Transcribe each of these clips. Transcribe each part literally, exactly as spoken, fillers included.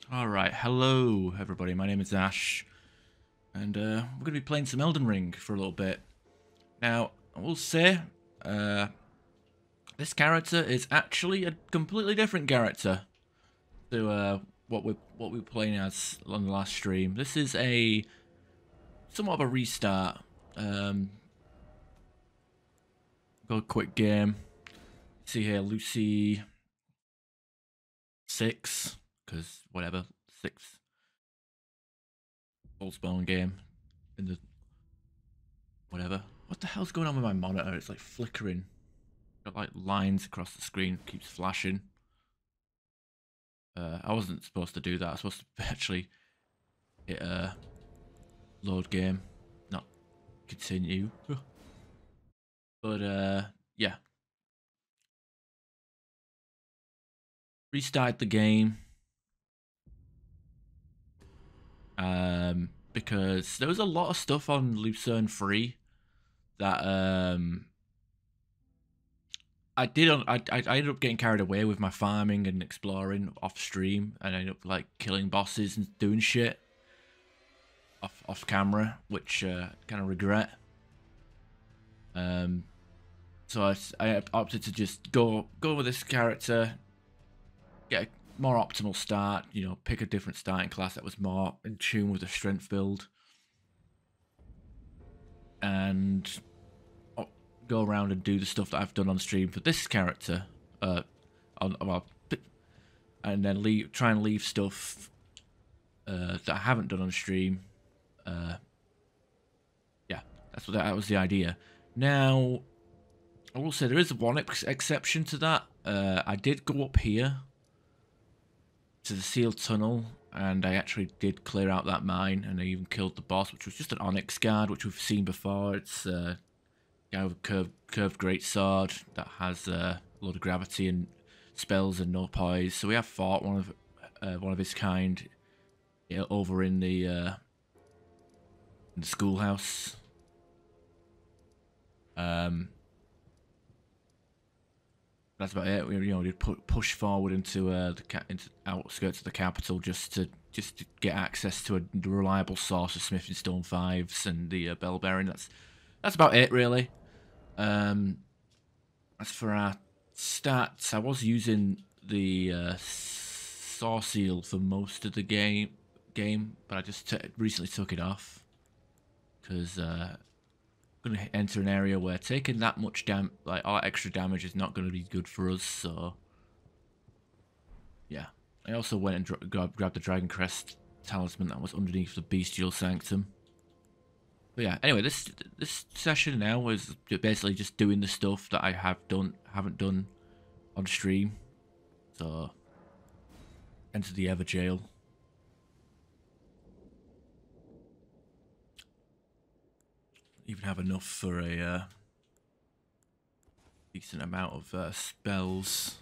Alright, hello everybody, my name is Ash, and uh, we're going to be playing some Elden Ring for a little bit. Now, I will say, uh, this character is actually a completely different character to uh, what we're, what we were playing as on the last stream. This is a, somewhat of a restart. Um, got a quick game. See here, Lucy six, because whatever, six. Soulsborne game in the whatever. What the hell's going on with my monitor? It's like flickering. Got like lines across the screen, keeps flashing. Uh, I wasn't supposed to do that. I was supposed to actually hit a load game, not continue. But uh, yeah, restart the game. Um, because there was a lot of stuff on Lucerne three that um I did. I, I I ended up getting carried away with my farming and exploring off stream, and I ended up like killing bosses and doing shit off off camera, which uh, kind of regret. Um, so I I opted to just go go with this character, get a more optimal start. You know, pick a different starting class that was more in tune with the strength build, and go around and do the stuff that I've done on stream for this character, uh, on well, and then leave, try and leave stuff uh, that I haven't done on stream. Uh, yeah, that's what that, that was the idea. Now, I will say there is one ex exception to that. Uh, I did go up here to the sealed tunnel, and I actually did clear out that mine, and I even killed the boss, which was just an Onyx guard, which we've seen before. It's uh, guy with a curved, curved great sword that has uh, a lot of gravity and spells and no poise. So we have fought one of uh, one of his kind, you know, over in the uh, in the schoolhouse. Um, that's about it. We, you know, we pu push forward into uh, the ca into outskirts of the capital just to just to get access to a reliable source of smithing stone fives and the uh, bell bearing. That's that's about it, really. Um, as for our stats, I was using the uh, saw seal for most of the game, game, but I just t recently took it off because uh, I'm going to enter an area where taking that much dam, like all extra damage, is not going to be good for us. So, yeah. I also went and gra grabbed the Dragon Crest talisman that was underneath the Bestial Sanctum. But yeah, anyway, this this session now is basically just doing the stuff that I have done, haven't done on stream. So, enter the Ever Jail. Even have enough for a uh, decent amount of uh, spells.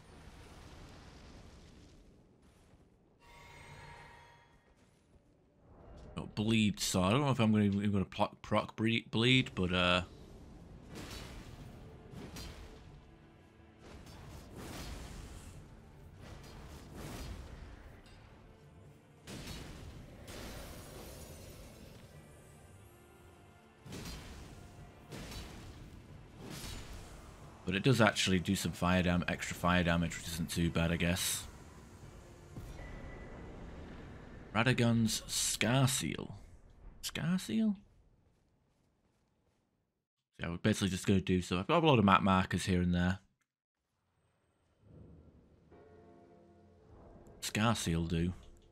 Got bleed, so I don't know if I'm going to even going to proc, proc bleed, but uh. But it does actually do some fire dam, extra fire damage, which isn't too bad, I guess. Radagon's Scar Seal. Scar Seal? Yeah, we're basically just going to do so. I've got a lot of map markers here and there. Scar Seal do.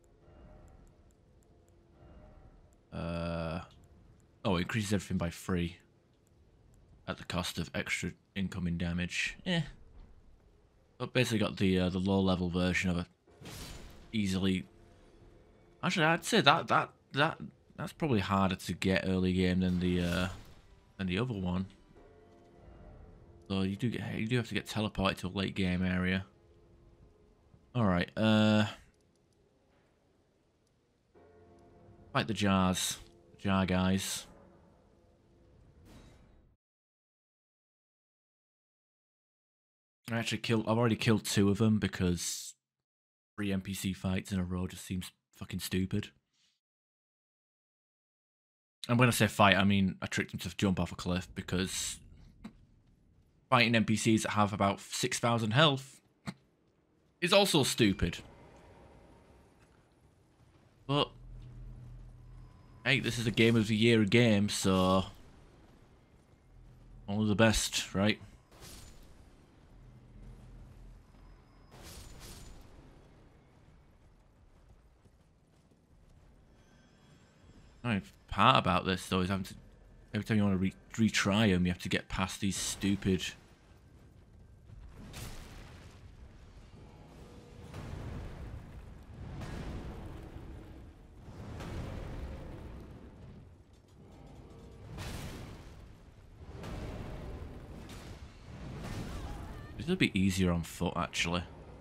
Uh, oh, it increases everything by three. At the cost of extra incoming damage. Eh. But basically got the uh, the low level version of it. Easily. Actually, I'd say that that that that's probably harder to get early game than the uh, than the other one. So you do get you do have to get teleported to a late game area. All right. Uh. Fight the jars, jar guys. I actually killed. I've already killed two of them because three N P C fights in a row just seems fucking stupid. And when I say fight, I mean I tricked him to jump off a cliff because fighting N P Cs that have about six thousand health is also stupid. But hey, this is a game of the year game, so only the best, right? The part about this though is having to, every time you want to re retry them, you have to get past these stupid. This would be easier on foot, actually.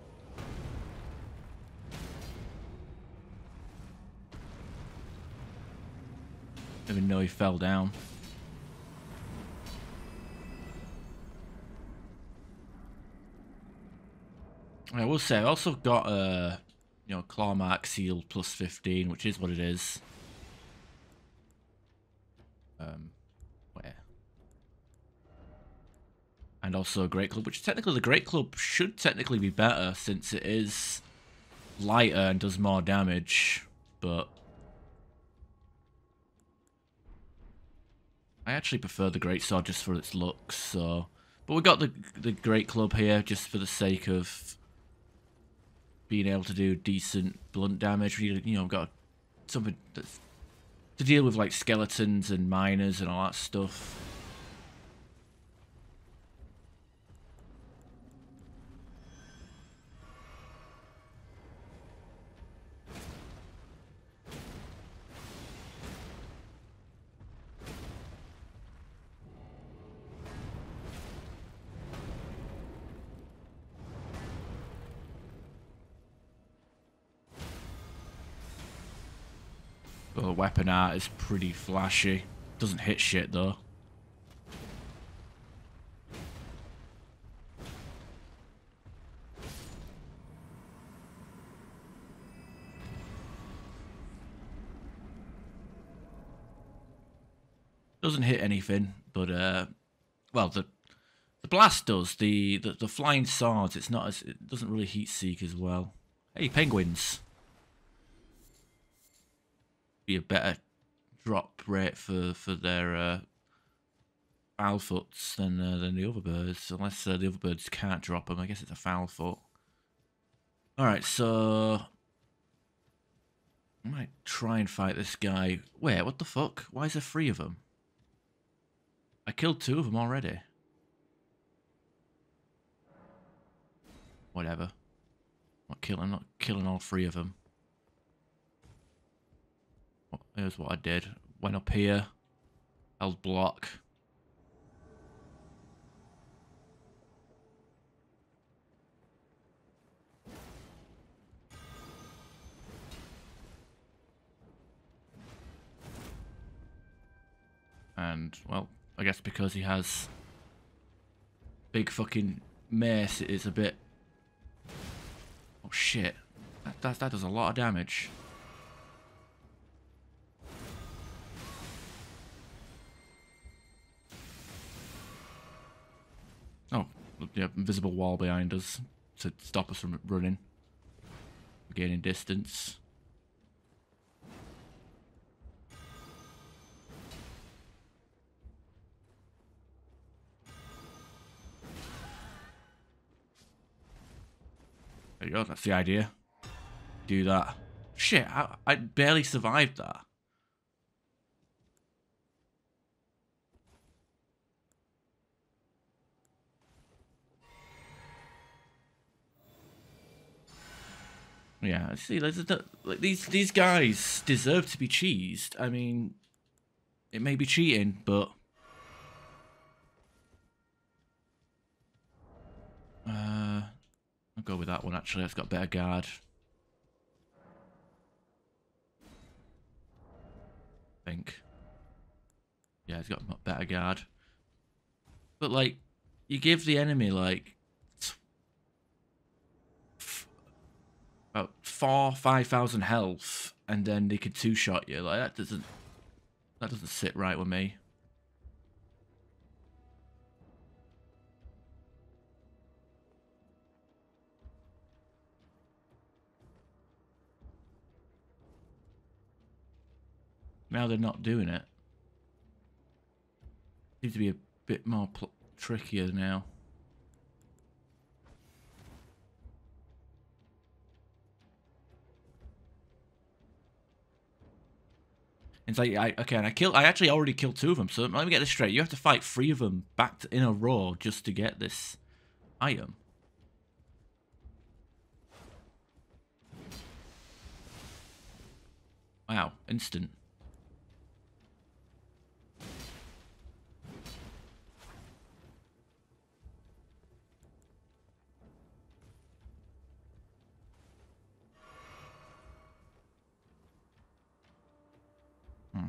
Didn't even know he fell down. I will say, I also got a, you know, claw mark seal plus fifteen, which is what it is. Um, where? And also a Great Club, which technically the Great Club should technically be better since it is lighter and does more damage, but I actually prefer the Great Sword just for its looks, so... But we got the the Great Club here just for the sake of being able to do decent blunt damage. You, you know, got something that's to deal with like skeletons and miners and all that stuff. Well, the weapon art is pretty flashy. Doesn't hit shit though. Doesn't hit anything, but uh, well, the the blast does. The the, the flying swords, it's not as it doesn't really heat seek as well. Hey, penguins. Be a better drop rate for for their uh, foul foots than uh, than the other birds, unless uh, the other birds can't drop them. I guess it's a foul foot. All right, so I might try and fight this guy. Wait, what the fuck? Why is there three of them? I killed two of them already. Whatever. I'm not killing. I'm not killing all three of them. Here's what I did. Went up here. Held block. And, well, I guess because he has big fucking mace, it is a bit... Oh shit. That, that, that does a lot of damage. Oh, yeah, invisible wall behind us to stop us from running. Gaining distance. There you go, that's the idea. Do that. Shit, I, I barely survived that. Yeah, see, like, these these guys deserve to be cheesed. I mean, it may be cheating, but uh, I'll go with that one. Actually, it's got better guard. I think. Yeah, it's got better guard. But like, you give the enemy like about four, five thousand health, and then they can two-shot you. Like that doesn't that doesn't sit right with me. Now they're not doing it. Seems to be a bit more pl trickier now. It's like, I, okay, and I killed, I actually already killed two of them, so let me get this straight. You have to fight three of them back to, in a row just to get this item. Wow, instant. Hmm.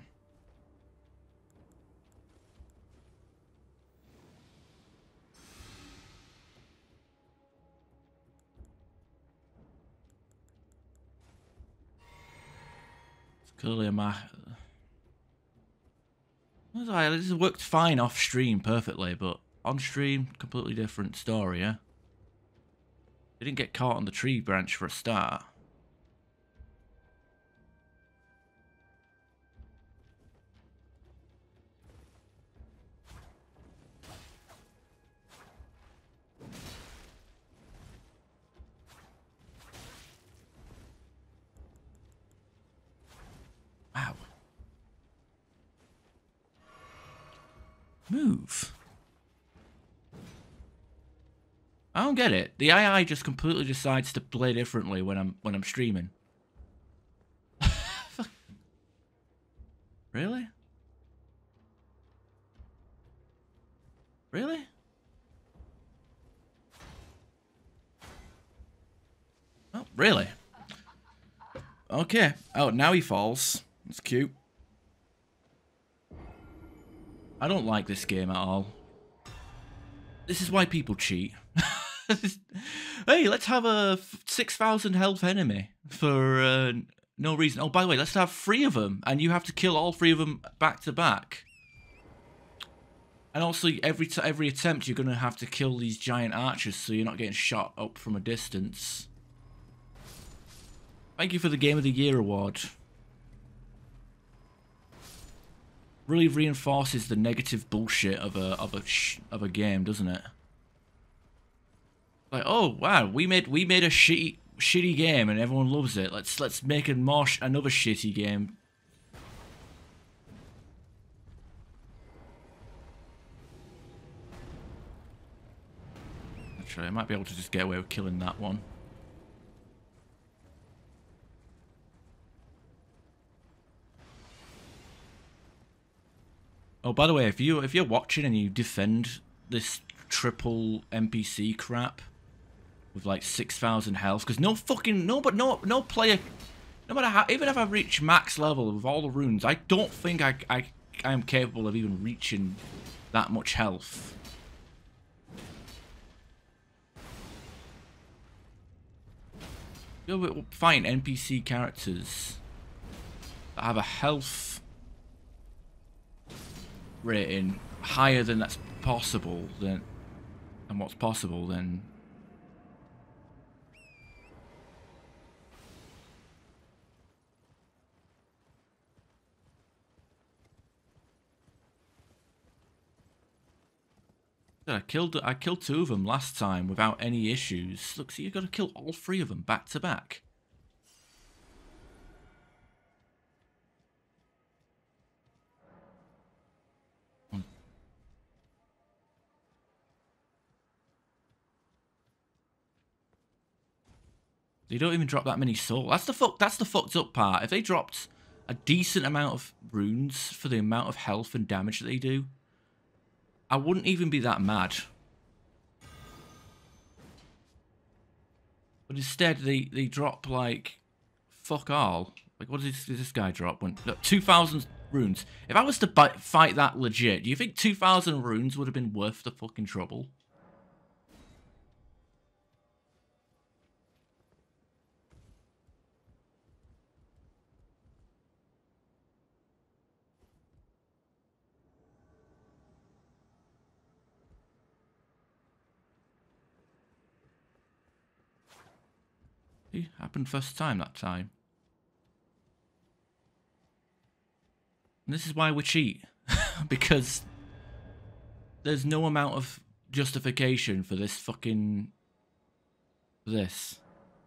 It's clearly a ma... This worked fine off stream perfectly, but on stream, completely different story, yeah? They didn't get caught on the tree branch for a start. Wow. Move. I don't get it. The A I just completely decides to play differently when I'm when I'm streaming. Really? Really? Oh, really? Okay. Oh, now he falls. That's cute. I don't like this game at all. This is why people cheat. Hey, let's have a six thousand health enemy for uh, no reason. Oh, by the way, let's have three of them, and you have to kill all three of them back to back. And also, every t every attempt, you're going to have to kill these giant archers, so you're not getting shot up from a distance. Thank you for the Game of the Year award. Really reinforces the negative bullshit of a of a sh of a game, doesn't it? Like, oh wow, we made we made a shitty shitty game and everyone loves it. Let's let's make a more sh another shitty game. Actually, I might be able to just get away with killing that one. Oh, by the way, if you if you're watching and you defend this triple N P C crap with like six thousand health, because no fucking no, but no no player, no matter how, even if I reach max level with all the runes, I don't think I I I am capable of even reaching that much health. You'll find N P C characters that have a health rating higher than that's possible, then and what's possible, then I killed I killed two of them last time without any issues. Look, so you got to kill all three of them back to back. They don't even drop that many souls. That's the fuck. That's the fucked up part. If they dropped a decent amount of runes for the amount of health and damage that they do, I wouldn't even be that mad. But instead, they they drop like fuck all. Like, what does this, this guy drop? When look, two thousand runes. If I was to buy, fight that legit, do you think two thousand runes would have been worth the fucking trouble? It happened first time that time. And this is why we cheat. Because there's no amount of justification for this fucking... For this.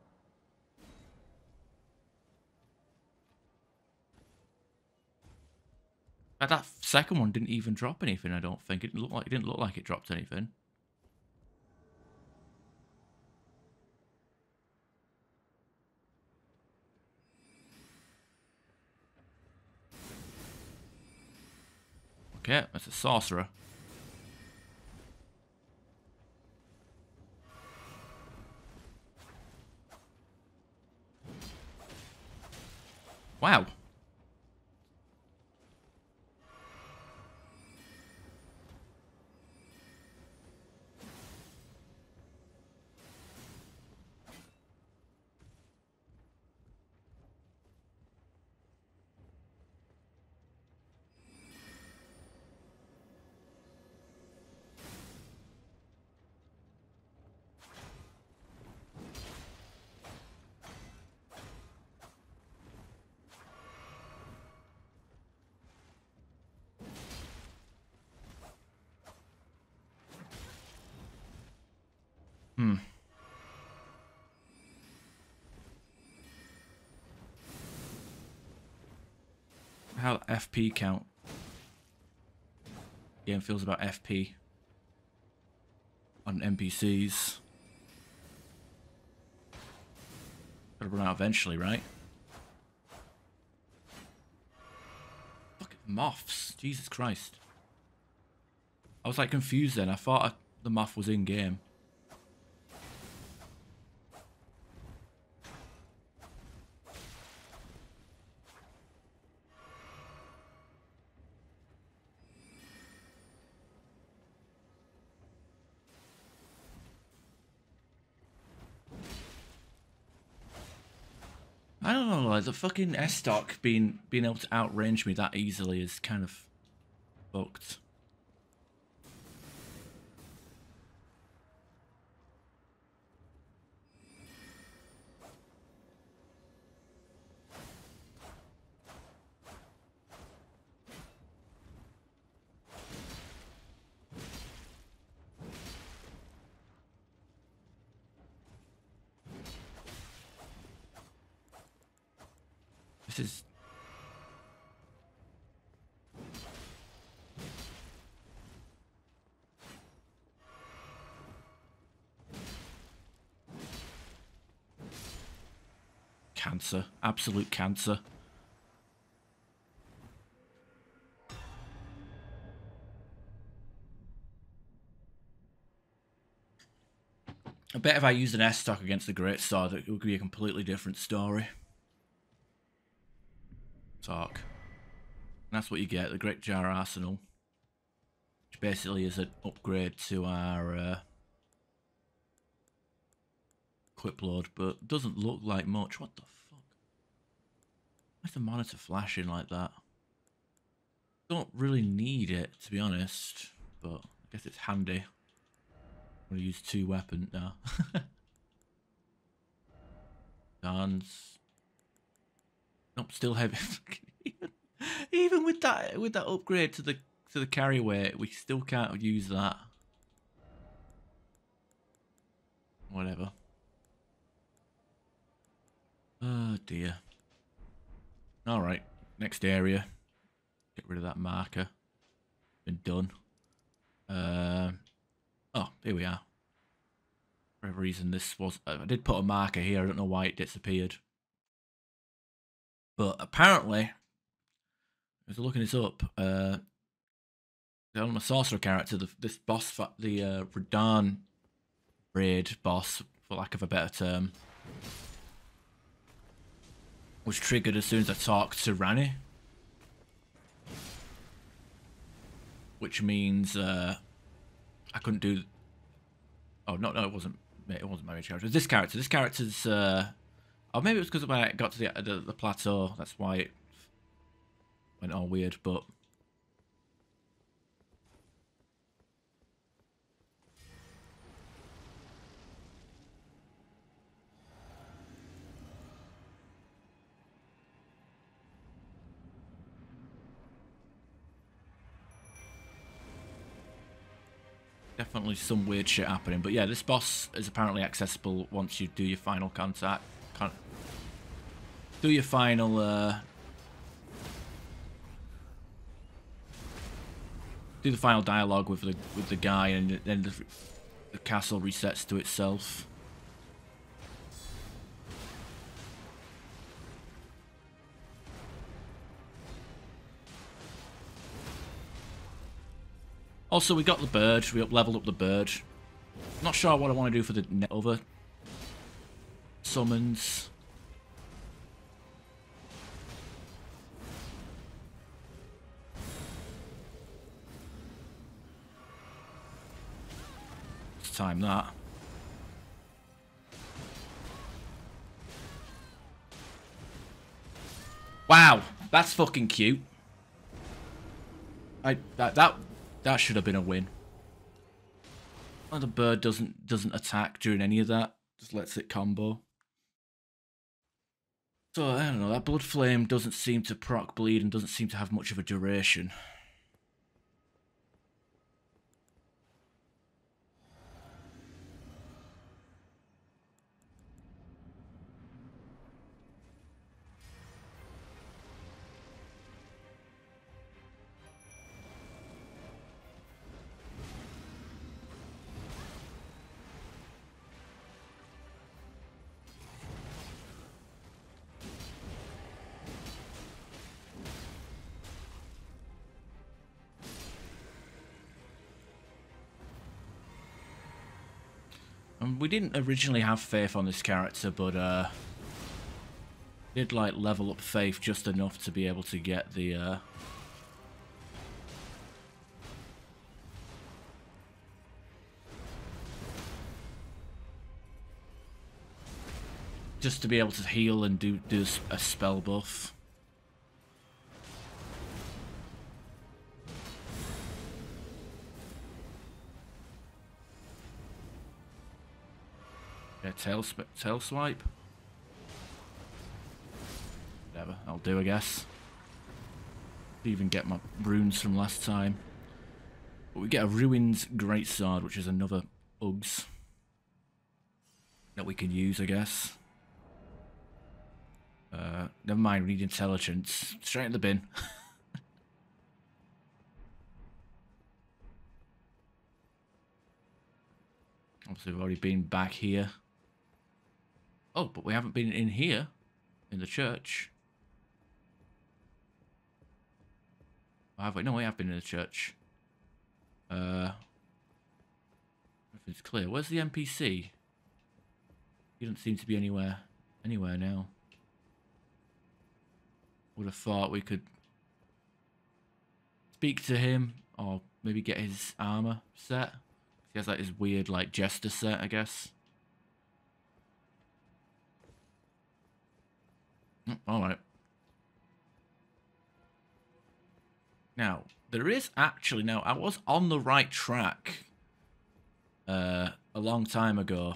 That second one didn't even drop anything, I don't think. It didn't look like it didn't look like it dropped anything. Okay, that's a sorcerer. Wow. Hmm. How F P count? Game feels about F P on N P Cs. Gotta run out eventually, right? Fucking moths. Jesus Christ. I was like confused then. I thought I, the moth was in game. I don't know, like the fucking S-Stock being being able to outrange me that easily is kind of fucked. This is... Cancer. Absolute cancer. I bet if I used an S-Stock against the Great Sword, it would be a completely different story. Talk. And that's what you get, the Great Jar Arsenal. Which basically is an upgrade to our uh, equip load, but doesn't look like much. What the fuck? Why's the monitor flashing like that? Don't really need it, to be honest, but I guess it's handy. I'm gonna use two weapons now. Guns. Nope, still heavy. even, even with that, with that upgrade to the to the carry weight, we still can't use that. Whatever. Oh dear. All right, next area. Get rid of that marker. Been done. Uh, oh, here we are. For whatever reason, this was... I did put a marker here. I don't know why it disappeared. But apparently, I was looking this up. Uh, on my sorcerer character, the, this boss, the uh, Radahn raid boss, for lack of a better term, was triggered as soon as I talked to Ranni. Which means uh, I couldn't do... Oh, no, no, it wasn't. It wasn't my main character. It was this character. This character's... Uh... Oh, maybe it was because when I got to the, the, the plateau. That's why it went all weird, but... Definitely some weird shit happening. But yeah, this boss is apparently accessible once you do your final contact. Con do your final... Uh, do the final dialogue with the with the guy, and then the, the castle resets to itself. Also, we got the bird. We up leveled up the bird. Not sure what I want to do for the other summons. Let's time that. Wow, that's fucking cute. I that that. That should have been a win. Well, the bird doesn't doesn't attack during any of that. Just lets it combo. So I don't know. That blood flame doesn't seem to proc bleed and doesn't seem to have much of a duration. We didn't originally have faith on this character, but uh, did like level up faith just enough to be able to get the uh, just to be able to heal and do do a spell buff. Yeah, tail, tail swipe. Whatever, I'll do, I guess. Didn't even get my runes from last time. But we get a Ruin's Greatsword, which is another Uggs that we can use, I guess. Uh, never mind, we need intelligence. Straight in the bin. Obviously, we've already been back here. Oh, but we haven't been in here, in the church. Or have we? No, we have been in the church. Uh, everything's clear. Where's the N P C? He doesn't seem to be anywhere, anywhere now. Would have thought we could speak to him, or maybe get his armor set. He has like his weird like jester set, I guess. Alright. Now, there is actually... Now, I was on the right track uh, a long time ago.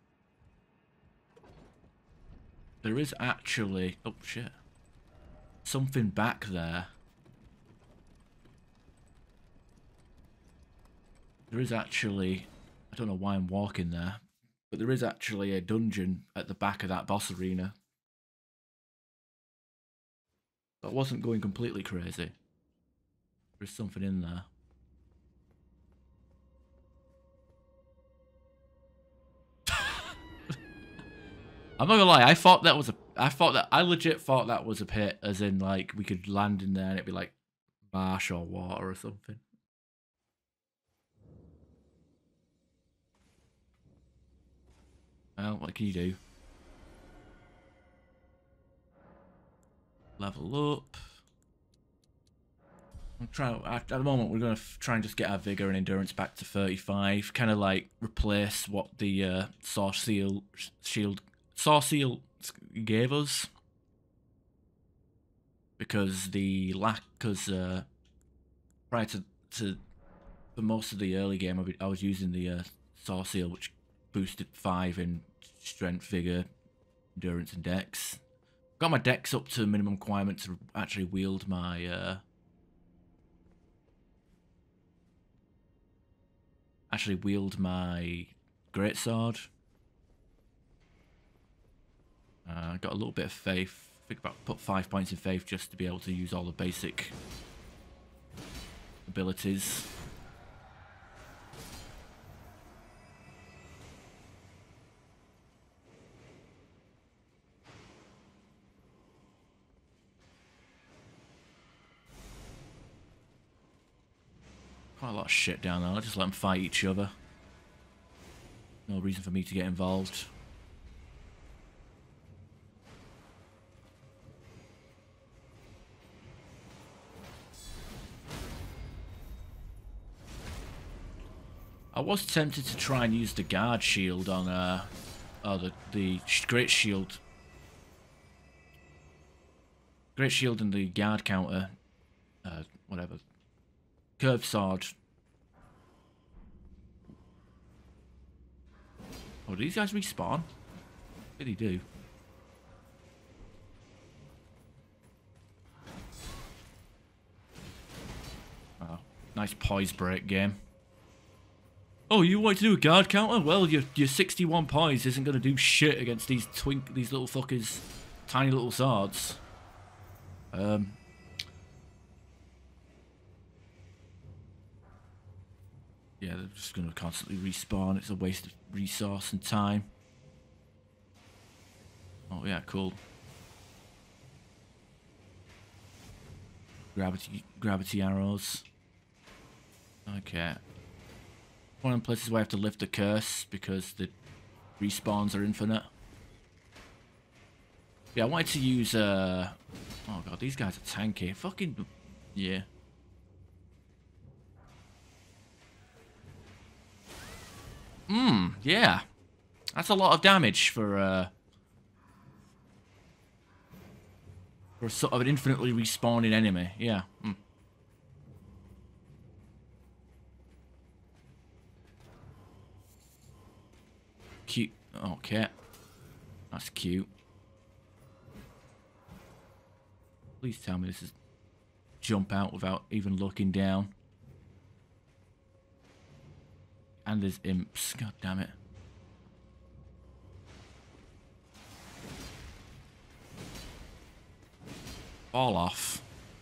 There is actually... Oh, shit. Something back there. There is actually... I don't know why I'm walking there. But there is actually a dungeon at the back of that boss arena. I wasn't going completely crazy. There's something in there. I'm not gonna lie, I thought that was a I thought that I legit thought that was a pit, as in like we could land in there and it'd be like marsh or water or something. Well, what can you do? Level up. I'm trying. At the moment, we're gonna try and just get our vigor and endurance back to thirty-five. Kind of like replace what the uh, Source Seal Shield Source Seal gave us, because the lack, because uh, prior to to for most of the early game, I was using the uh, Source Seal, which boosted five in strength, vigor, endurance, and dex. Got my dex up to minimum requirement to actually wield my uh, actually wield my greatsword. Uh, got a little bit of faith. I think about put five points in faith just to be able to use all the basic abilities. Quite a lot of shit down there. I'll just let them fight each other. No reason for me to get involved. I was tempted to try and use the guard shield on, uh, oh, the, the great shield. Great shield and the guard counter, uh, whatever. Curved sword. Oh, do these guys respawn? What do they do? Oh, nice poise break game. Oh, you want to do a guard counter? Well, your your sixty-one poise isn't gonna do shit against these twink these little fuckers, tiny little swords. Um. Yeah, they're just gonna constantly respawn. It's a waste of resource and time. Oh yeah, cool. Gravity gravity arrows. Okay. One of the places where I have to lift the curse because the respawns are infinite. Yeah, I wanted to use, uh... oh god, these guys are tanky. Fucking... yeah. Mmm, yeah. That's a lot of damage for, uh... for sort of an infinitely respawning enemy. Yeah. Mm. Cute. Okay. That's cute. Please tell me this is jump out without even looking down. And there's imps. God damn it. Fall off.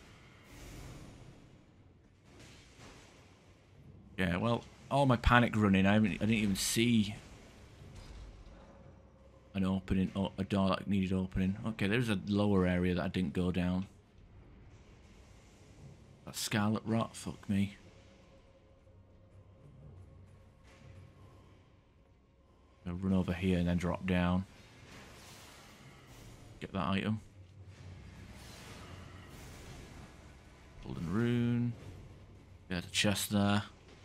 Yeah, well, all my panic running, I, haven't, I didn't even see an opening, or a door that needed opening. Okay, there's a lower area that I didn't go down. That scarlet rot, fuck me. I'll run over here and then drop down. Get that item. Golden rune. There's a chest there.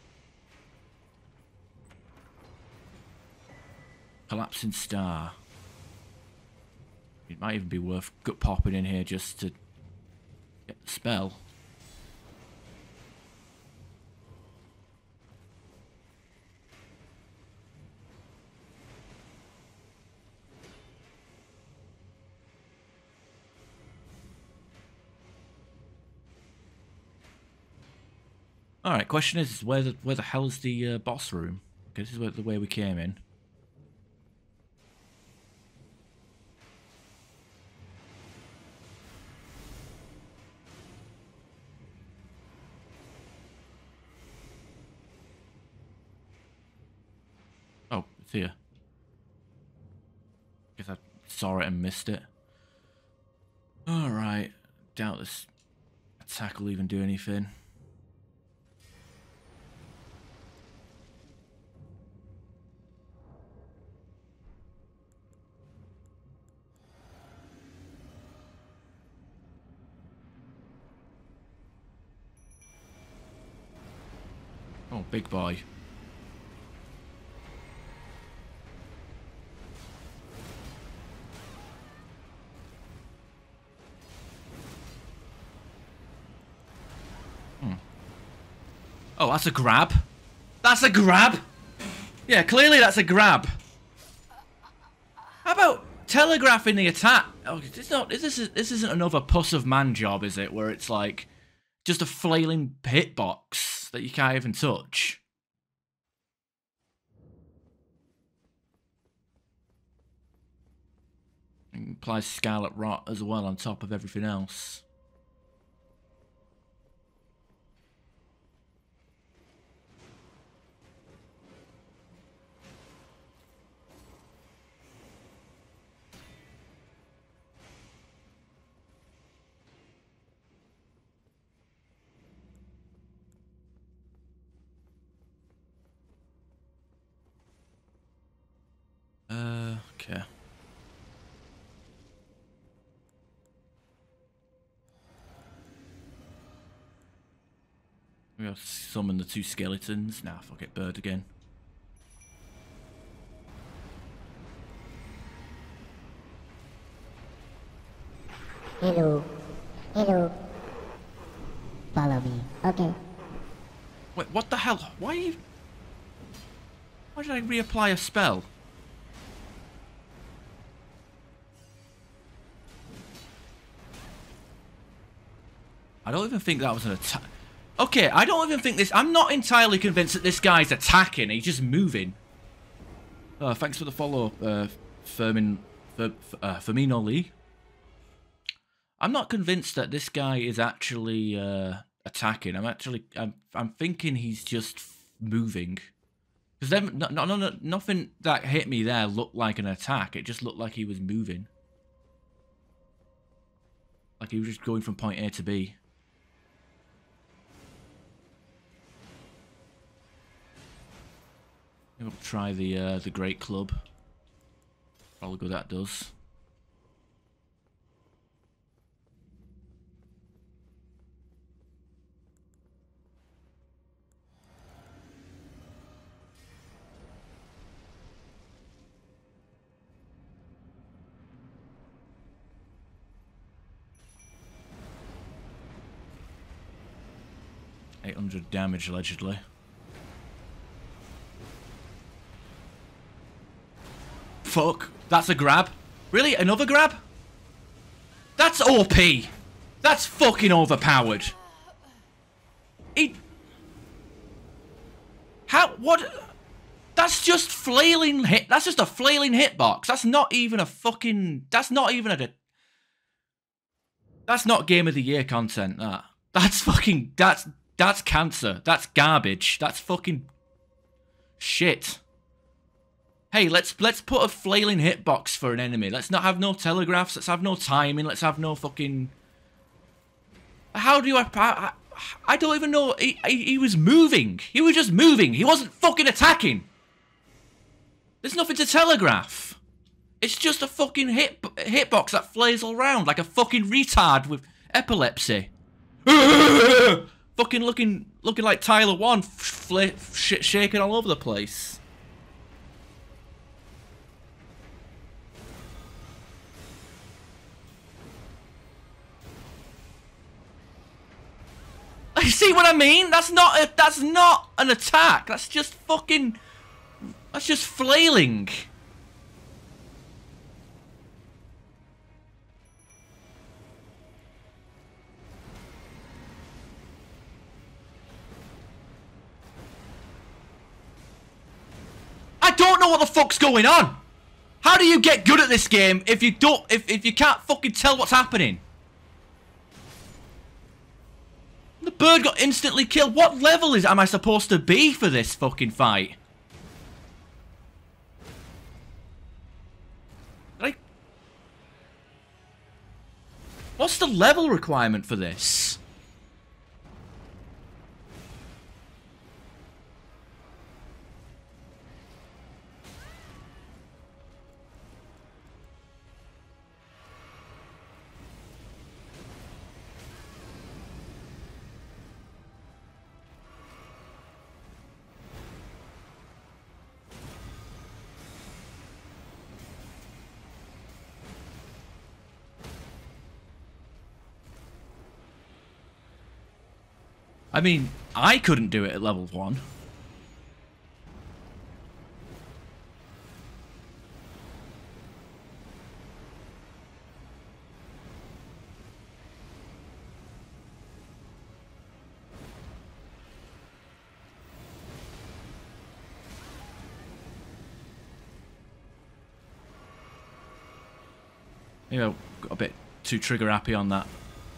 Collapsing star. It might even be worth gut popping in here just to get the spell. All right. Question is, where the where the hell is the uh, boss room? Okay, this is where, the way we came in. Oh, it's here. Guess I saw it and missed it. Alright. Doubt this attack will even do anything. Oh, big boy. Hmm. Oh, that's a grab. That's a grab. Yeah, clearly that's a grab. How about telegraphing the attack? Oh, it's not. This is this isn't another Puss of Man job, is it? Where it's like just a flailing hitbox that you can't even touch. It applies Scarlet Rot as well on top of everything else. Uh, okay. We gotta summon the two skeletons. Nah, fuck it, bird again. Hello. Hello. Follow me. Okay. Wait, what the hell? Why are you... Why did I reapply a spell? I don't even think that was an attack. Okay, I don't even think this... I'm not entirely convinced that this guy's attacking. He's just moving. Oh, thanks for the follow, uh, Fermin... Fer, uh, Firmino Lee. I'm not convinced that this guy is actually uh, attacking. I'm actually... I'm, I'm thinking he's just moving. Because then, no, no, no, nothing that hit me there looked like an attack. It just looked like he was moving. Like he was just going from point A to B. I'll try the uh, the Great Club. How good that does. eight hundred damage allegedly. Fuck. That's a grab. Really? Another grab? That's O P. That's fucking overpowered. He... How... What... That's just flailing hit... That's just a flailing hitbox. That's not even a fucking... That's not even a... That's not Game of the Year content, that. That's fucking... That's... That's cancer. That's garbage. That's fucking... Shit. Hey, let's let's put a flailing hitbox for an enemy. Let's not have no telegraphs. Let's have no timing. Let's have no fucking... How do I... I, I don't even know. He, he, he was moving. He was just moving. He wasn't fucking attacking. There's nothing to telegraph. It's just a fucking hit hitbox that flails all around like a fucking retard with epilepsy. Fucking looking looking like Tyler One, sh shaking all over the place. You see what I mean? That's not a, that's not an attack. That's just fucking... That's just flailing. I don't know what the fuck's going on. How do you get good at this game if you don't if if you can't fucking tell what's happening? The bird got instantly killed. What level is am I supposed to be for this fucking fight? Did I... What's the level requirement for this? I mean, I couldn't do it at level one. Maybe I got a bit too trigger happy on that.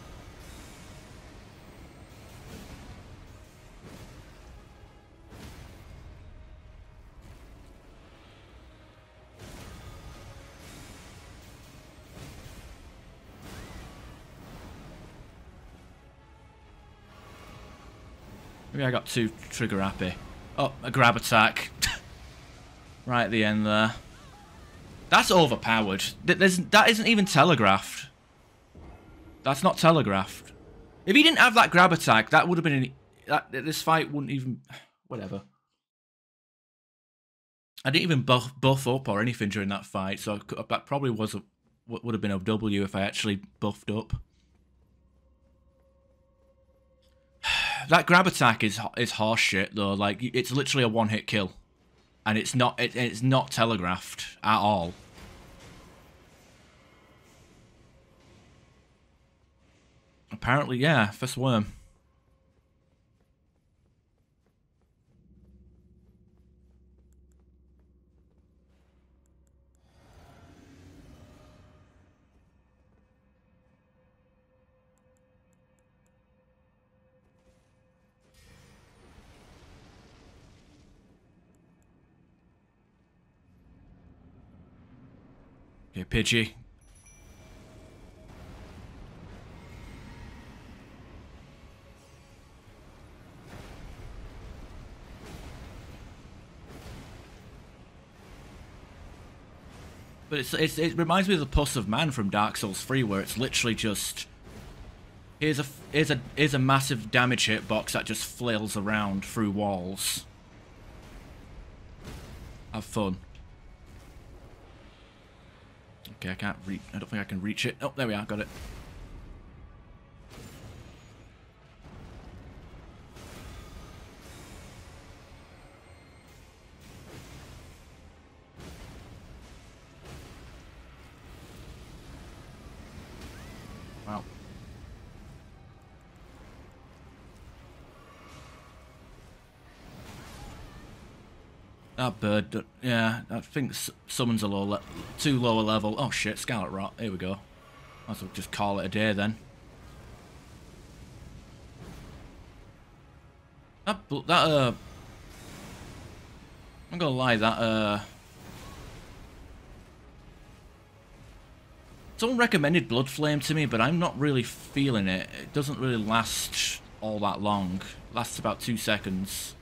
Maybe I got too trigger happy. Oh, a grab attack. Right at the end there. That's overpowered. There's, that isn't even telegraphed. That's not telegraphed. If he didn't have that grab attack, that would have been... An, that, this fight wouldn't even... Whatever. I didn't even buff, buff up or anything during that fight, so could, that probably was a, would have been a W if I actually buffed up. That grab attack is is horse shit though. Like, it's literally a one hit kill, and it's not it, it's not telegraphed at all. Apparently, yeah, first worm. Okay, Pidgey. But it's, it's it reminds me of the Pus of Man from Dark Souls three, where it's literally just here's a here's a here's a massive damage hitbox that just flails around through walls. Have fun. Okay, I can't reach. I don't think I can reach it. Oh, there we are. Got it. Wow. That bird, yeah, I think summons a low le too low a level. Oh shit, Scarlet Rot. Here we go. Might as well just call it a day then. That, that uh, I'm gonna lie, that uh, someone recommended Blood Flame to me, but I'm not really feeling it. It doesn't really last all that long. It lasts about two seconds.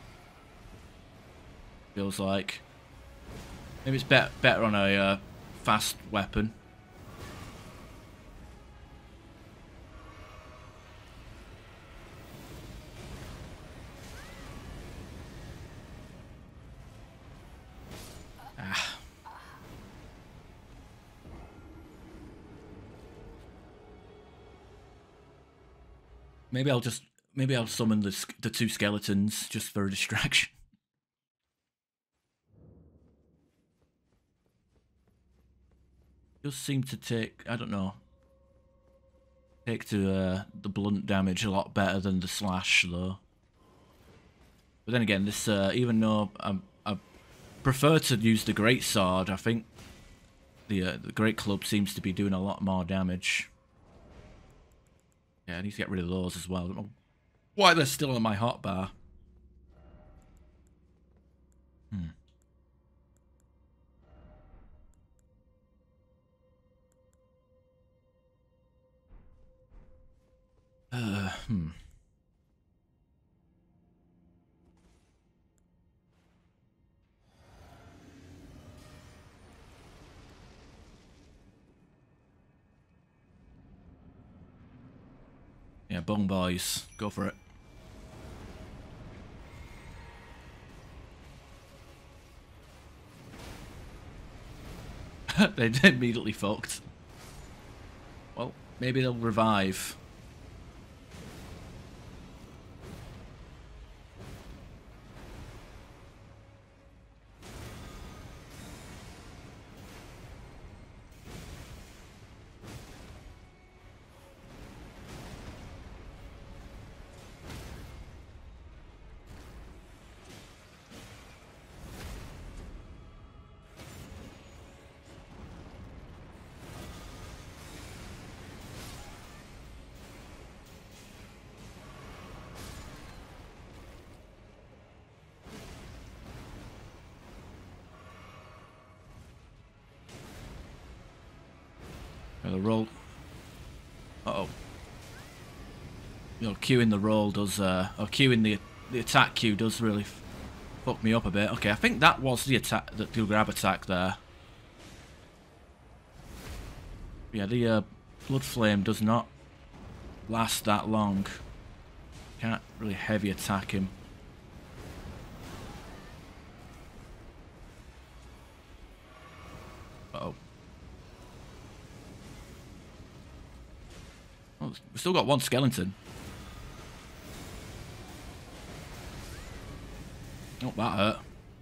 Feels like maybe it's better better on a uh, fast weapon. Ah. Maybe I'll just maybe I'll summon the the two skeletons just for a distraction. Does seem to take, I don't know, take to uh, the blunt damage a lot better than the slash though. But then again, this uh, even though I, I prefer to use the great sword, I think the uh, the great club seems to be doing a lot more damage. Yeah, I need to get rid of those as well. I don't know why they're still on my hotbar. Hmm. Uh, hmm. Yeah, Bone Boys. Go for it. They immediately fucked. Well, maybe they'll revive. Yeah, the roll. Uh oh. You know, queuing the roll does, uh, or queuing the the attack queue does really f fuck me up a bit. Okay, I think that was the attack, the, the grab attack there. Yeah, the uh, blood flame does not last that long. Can't really heavy attack him. Uh-oh. Oh, we've still got one skeleton. Oh, that hurt.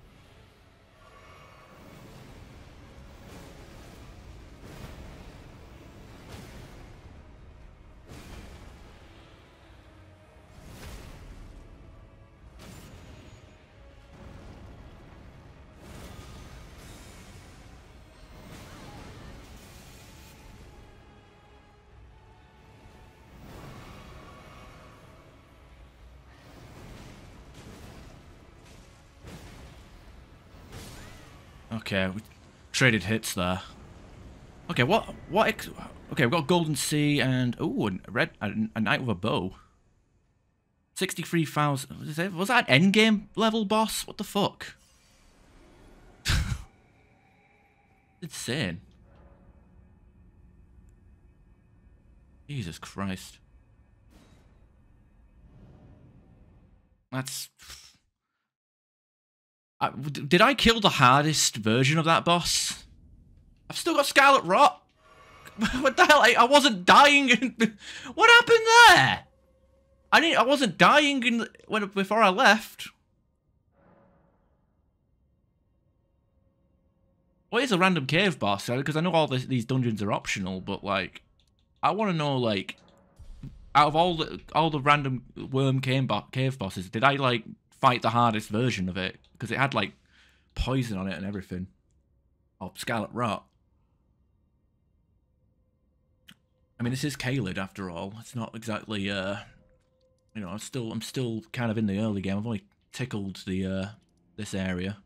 Okay, we traded hits there. Okay, what what? Ex okay, we've got Golden Sea and oh, a red a, a knight with a bow. Sixty-three thousand. Was that an endgame level boss? What the fuck? Insane. Jesus Christ. That's. I, did I kill the hardest version of that boss? I've still got Scarlet Rot. What the hell? I, I wasn't dying. In, what happened there? I didn't. I wasn't dying in when before I left. What is a random cave boss? Because I know all this, these dungeons are optional, but like, I want to know like, out of all the all the random worm cave, bo cave bosses, did I like fight the hardest version of it? Because it had like poison on it and everything. Oh, Scarlet Rot. I mean, this is Caelid after all. It's not exactly, uh, you know, I'm still, I'm still kind of in the early game. I've only tickled the, uh, this area.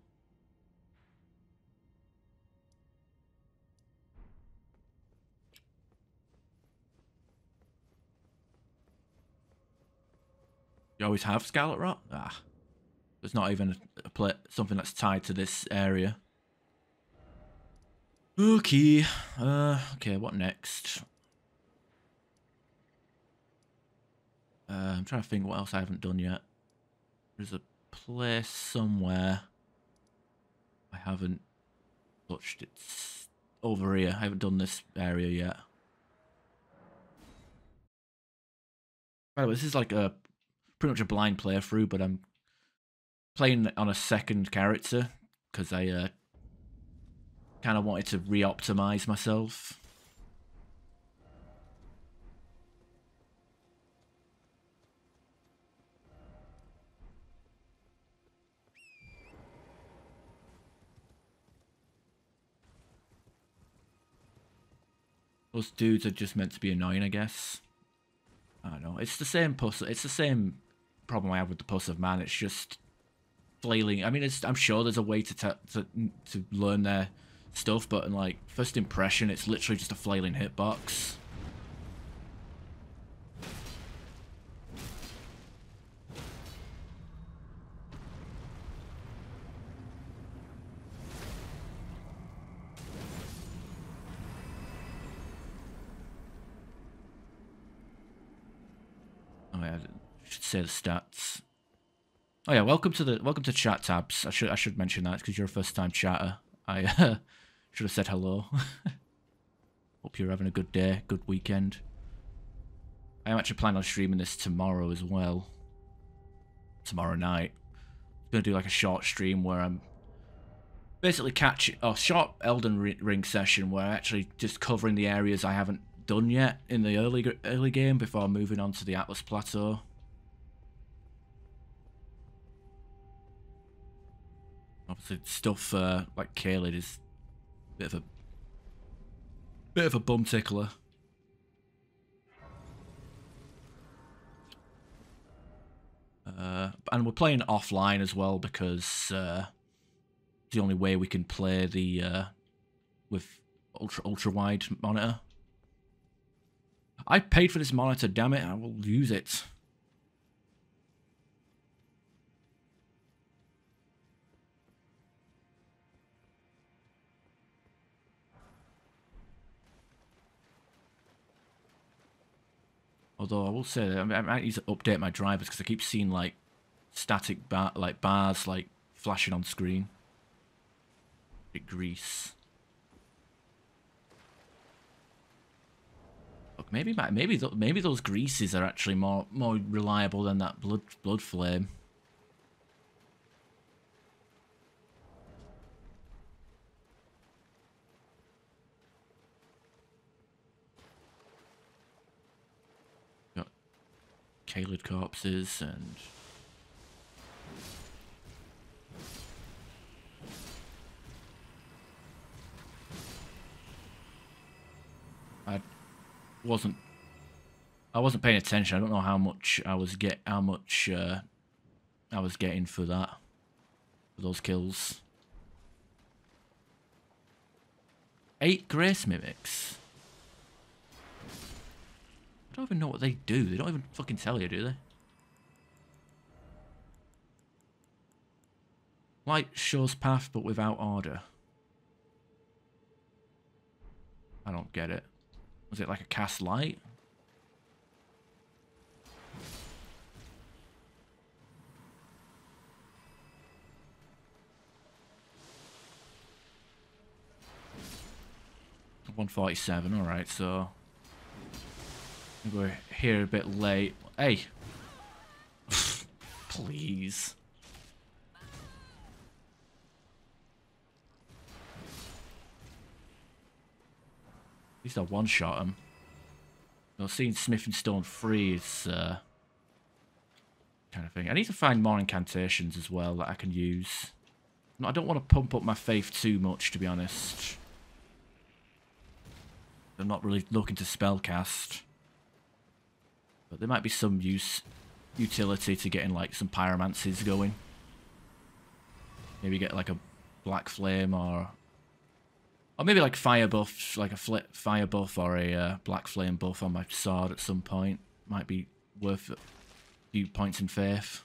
You always have Scarlet Rot? Ah. There's not even a, a play, something that's tied to this area. Okay. Uh, okay, what next? Uh, I'm trying to think what else I haven't done yet. There's a place somewhere I haven't touched. It's over here. I haven't done this area yet. By the way, this is like a pretty much a blind playthrough, but I'm playing on a second character because I uh, kind of wanted to re-optimize myself. Those dudes are just meant to be annoying, I guess. I don't know. It's the same puzzle. It's the same problem I have with the Puzzle of Man. It's just flailing. I mean, it's, I'm sure there's a way to, to to learn their stuff, but in like first impression, it's literally just a flailing hitbox. Oh yeah, I should say the stats. Oh yeah, welcome to the welcome to chat tabs. I should I should mention that because you're a first time chatter. I uh, should have said hello. Hope you're having a good day, good weekend. I am actually planning on streaming this tomorrow as well. Tomorrow night. I'm gonna do like a short stream where I'm basically catch a short Elden Ring session where I'm actually just covering the areas I haven't done yet in the early early game before moving on to the Atlas Plateau. Obviously, stuff uh, like Caelid is a bit of a bit of a bum tickler. Uh, and we're playing offline as well because uh, it's the only way we can play the uh, with ultra ultra wide monitor. I paid for this monitor, damn it. I will use it. Although I will say that I might need to update my drivers because I keep seeing like static bar, like bars like flashing on screen. Bit grease. Look, maybe my, maybe th maybe those greases are actually more more reliable than that blood blood flame. Got Caelid corpses and I wasn't I wasn't paying attention. I don't know how much I was get how much uh, I was getting for that for those kills. Eight Grace Mimics. I don't even know what they do. They don't even fucking tell you, do they? Light shows path, but without order. I don't get it. Was it like a cast light? one forty-seven, alright, so we're here a bit late. Hey! Please. At least I one-shot him. You know, seeing Smith and Stone free is uh, kind of thing. I need to find more incantations as well that I can use. No, I don't want to pump up my faith too much, to be honest. I'm not really looking to spellcast. But there might be some use utility to getting like some pyromancies going. Maybe get like a black flame or or maybe like fire buff, like a fl fire buff or a uh, black flame buff on my sword at some point. Might be worth a few points in faith.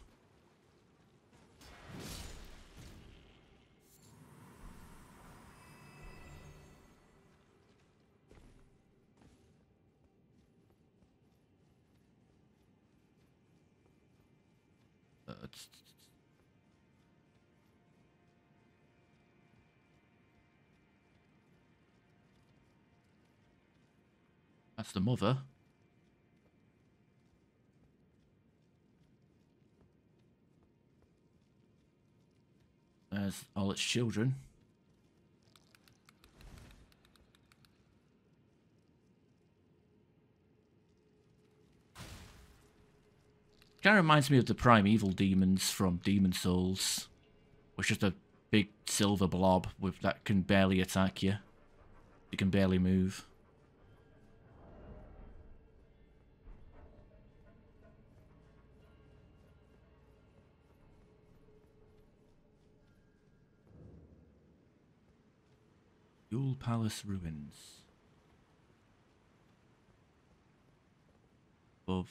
That's the mother. There's all its children. Kind of reminds me of the primeval demons from Demon Souls, which is just a big silver blob with that can barely attack you. You can barely move. Yule Palace ruins. Above.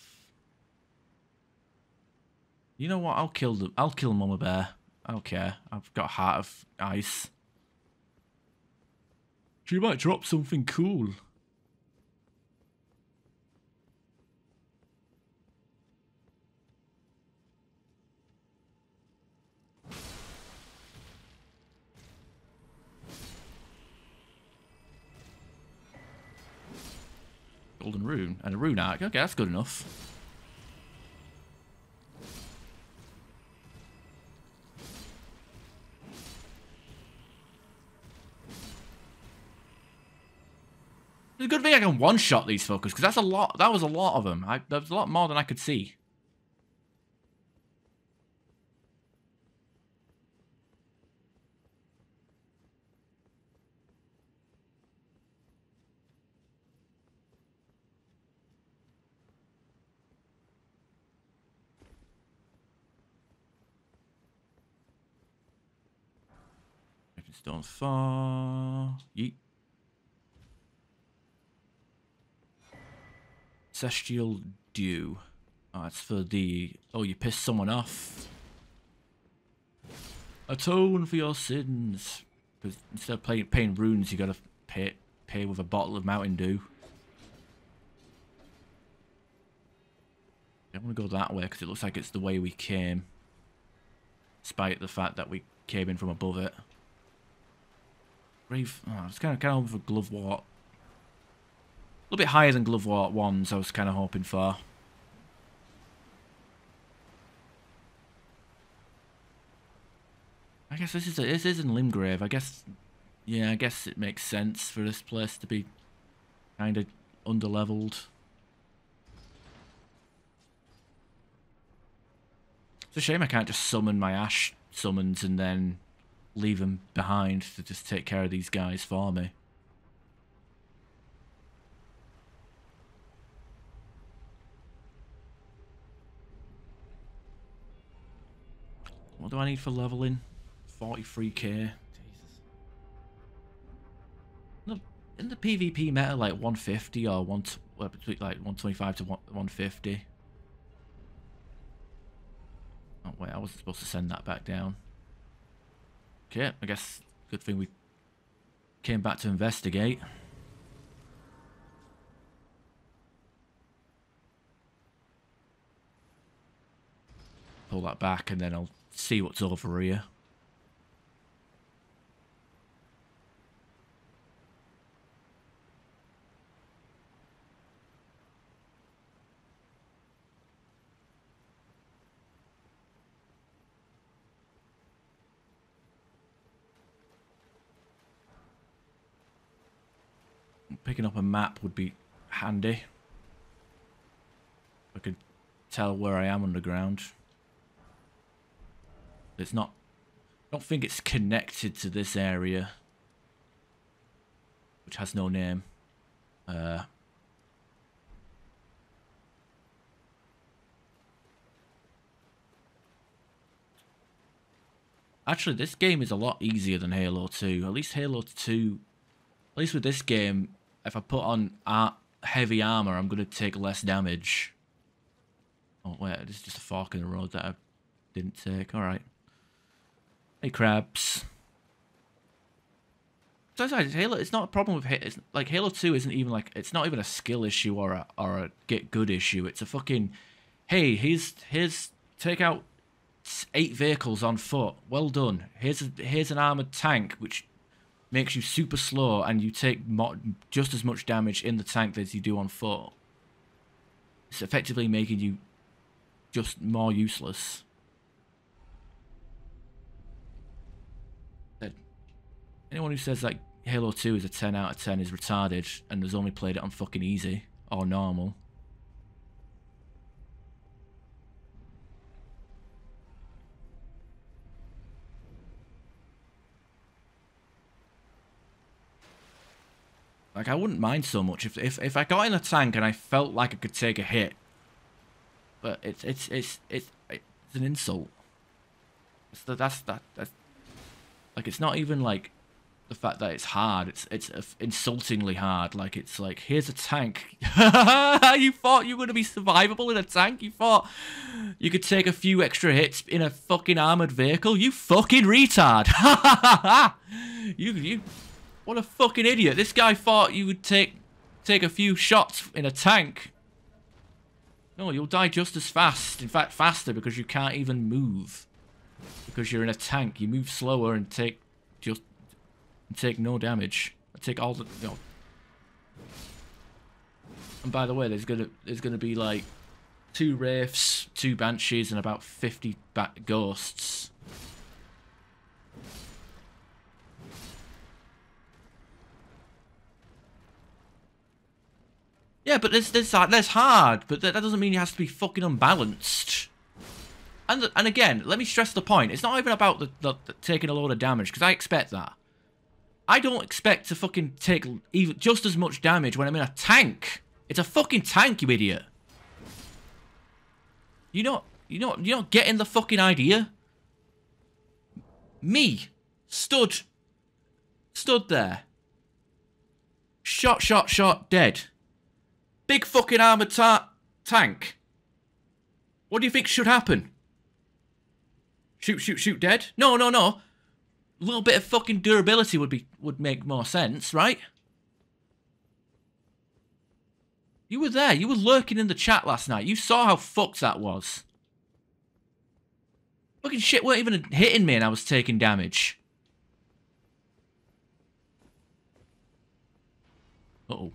You know what? I'll kill them. I'll kill Mama Bear. I don't care. I've got a heart of ice. She might drop something cool. Golden rune and a rune arc. Okay, that's good enough. It's a good thing I can one-shot these fuckers, because that's a lot. That was a lot of them. I, that was a lot more than I could see. Stone far. Yeet. Celestial Dew. Oh, it's for the... Oh, you pissed someone off. Atone for your sins. Because instead of paying, paying runes, you gotta pay, pay with a bottle of Mountain Dew. I want to go that way because it looks like it's the way we came. Despite the fact that we came in from above it. Grave... Oh, it's kind of, kind of hoping for Glovewort. A little bit higher than Glovewort ones I was kind of hoping for. I guess this is a, this is in Limgrave. I guess, yeah, I guess it makes sense for this place to be kind of underleveled. It's a shame I can't just summon my Ash summons and then leave them behind to just take care of these guys for me. What do I need for leveling? forty-three K. Jesus. No, in the PvP meta, like one fifty or one, well, between like one twenty-five to one fifty. Oh wait, I wasn't supposed to send that back down. Okay, I guess good thing we came back to investigate. Pull that back and then I'll see what's over here. Picking up a map would be handy. I could tell where I am underground. It's not... I don't think it's connected to this area. Which has no name. Uh... Actually, this game is a lot easier than Halo two. At least Halo two... At least with this game, if I put on ar heavy armor, I'm going to take less damage. Oh, wait, this is just a fork in the road that I didn't take. Alright. Hey, crabs. So, sorry, Halo, it's not a problem with... It's, like, Halo two isn't even, like... It's not even a skill issue or a, or a get good issue. It's a fucking... Hey, here's... here's take out eight vehicles on foot. Well done. Here's, a, here's an armored tank, which... makes you super slow and you take mo just as much damage in the tank as you do on foot. It's effectively making you just more useless. Anyone who says that Halo two is a ten out of ten is retarded and has only played it on fucking easy or normal. Like, I wouldn't mind so much if, if if I got in a tank and I felt like I could take a hit. But it's it's it's it's it's an insult. It's the, that's that that's like it's not even like the fact that it's hard. It's it's insultingly hard. Like it's like here's a tank. You thought you were gonna be survivable in a tank? You thought you could take a few extra hits in a fucking armored vehicle? You fucking retard! you you. What a fucking idiot. This guy thought you would take take a few shots in a tank. No, you'll die just as fast. In fact, faster because you can't even move. Because you're in a tank. You move slower and take just and take no damage. Take all the you know. And by the way, there's gonna there's gonna be like two wraiths, two banshees, and about fifty bat ghosts. Yeah, but there's there's there's hard, but that, that doesn't mean it has to be fucking unbalanced. And and again, let me stress the point. It's not even about the, the, the taking a load of damage because I expect that. I don't expect to fucking take even just as much damage when I'm in a tank. It's a fucking tank, you idiot. You know, you know, you're not getting the fucking idea. Me stood, stood there. Shot, shot, shot, dead. big fucking armored ta tank. What do you think should happen? Shoot, shoot, shoot, dead? No, no, no. A little bit of fucking durability would be would make more sense, right? You were there. You were lurking in the chat last night. You saw how fucked that was. Fucking shit weren't even hitting me and I was taking damage. Uh-oh.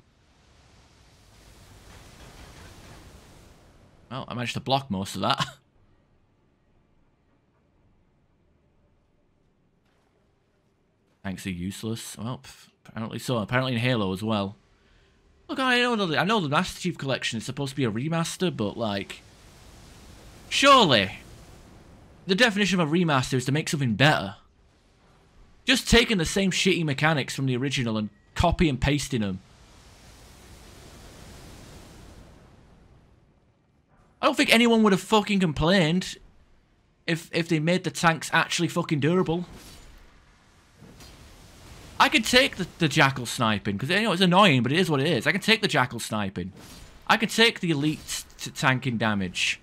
Well, I managed to block most of that. Tanks are useless. Well, apparently so. Apparently in Halo as well. Look, I know the, I know the Master Chief Collection is supposed to be a remaster, but like... surely, the definition of a remaster is to make something better. Just taking the same shitty mechanics from the original and copy and pasting them. I don't think anyone would have fucking complained if if they made the tanks actually fucking durable. I could take the, the Jackal sniping, because you know, it's annoying, but it is what it is. I can take the Jackal sniping. I can take the elite t tanking damage.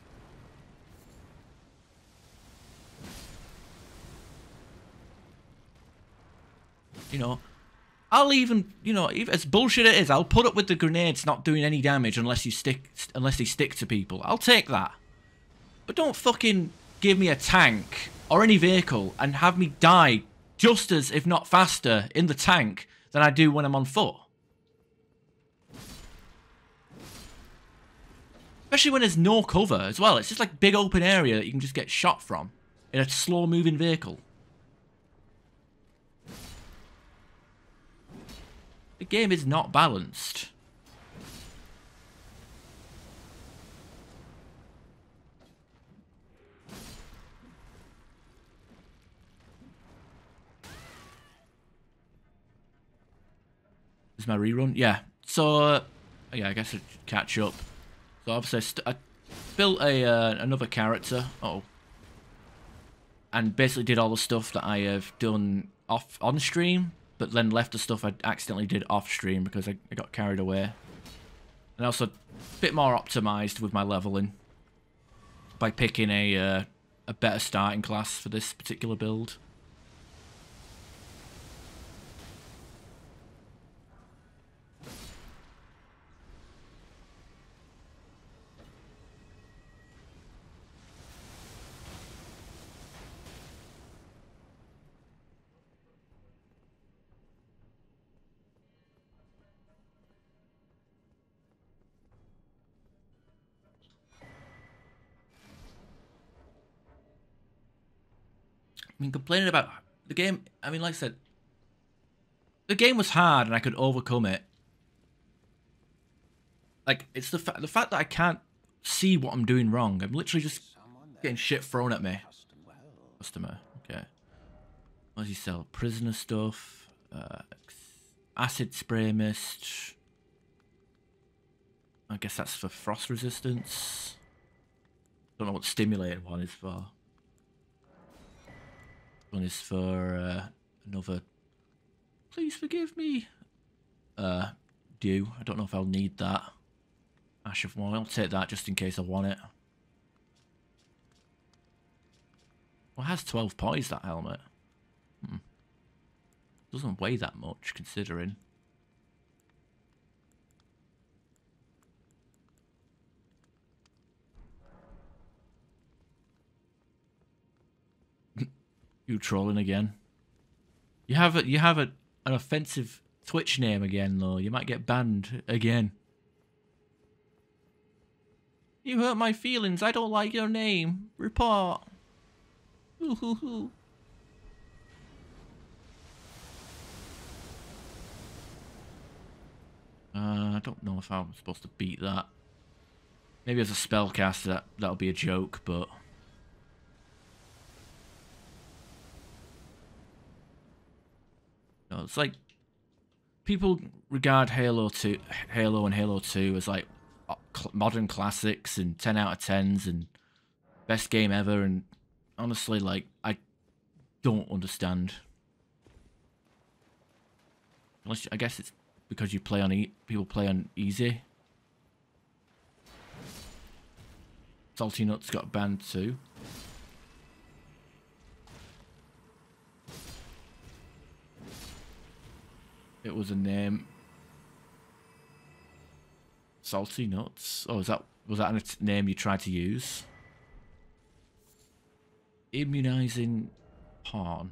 You know, I'll even, you know, even, as bullshit it is, I'll put up with the grenades not doing any damage unless you stick, unless they stick to people. I'll take that. But don't fucking give me a tank or any vehicle and have me die just as, if not faster, in the tank than I do when I'm on foot. Especially when there's no cover as well. It's just like big open area that you can just get shot from in a slow-moving vehicle. The game is not balanced. Is my rerun? Yeah. So, uh, yeah, I guess I should catch up. So obviously I, st I built a uh, another character. Uh oh. And basically did all the stuff that I have done off on stream, but then left the stuff I accidentally did off stream because I, I got carried away. And also a bit more optimized with my leveling by picking a uh, a better starting class for this particular build. I mean, complaining about the game, I mean, like I said, the game was hard and I could overcome it. Like, it's the, fa the fact that I can't see what I'm doing wrong. I'm literally just getting shit thrown at me. Customer, okay. What does he sell? Prisoner stuff, uh, acid spray mist. I guess that's for frost resistance. Don't know what stimulated one is for. One is for uh, another. Please forgive me. Uh, dew. I don't know if I'll need that. Ash of War. I'll take that just in case I want it. Well, it has twelve poise, that helmet. Hmm. Doesn't weigh that much, considering. You trolling again? You have a, you have a, an offensive Twitch name again, though. You might get banned again. You hurt my feelings. I don't like your name. Report. Ooh, hoo, hoo. Uh, I don't know if I'm supposed to beat that. Maybe as a spellcaster, that that'll be a joke, but. No, it's like people regard Halo two, Halo and Halo two as like modern classics and ten out of tens and best game ever, and honestly, like, I don't understand. Unless you, I guess it's because you play on e people play on easy. Salty Nuts got banned too. It was a name. Salty Nuts. Oh, is that was that a name you tried to use? Immunizing pawn.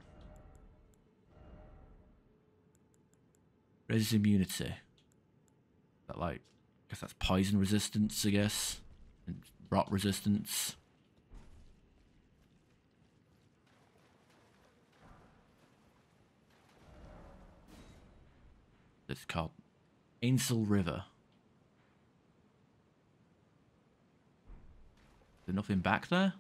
Raises immunity. That like, I guess that's poison resistance, I guess. And rot resistance. It's called Ainsel River. Is there nothing back there?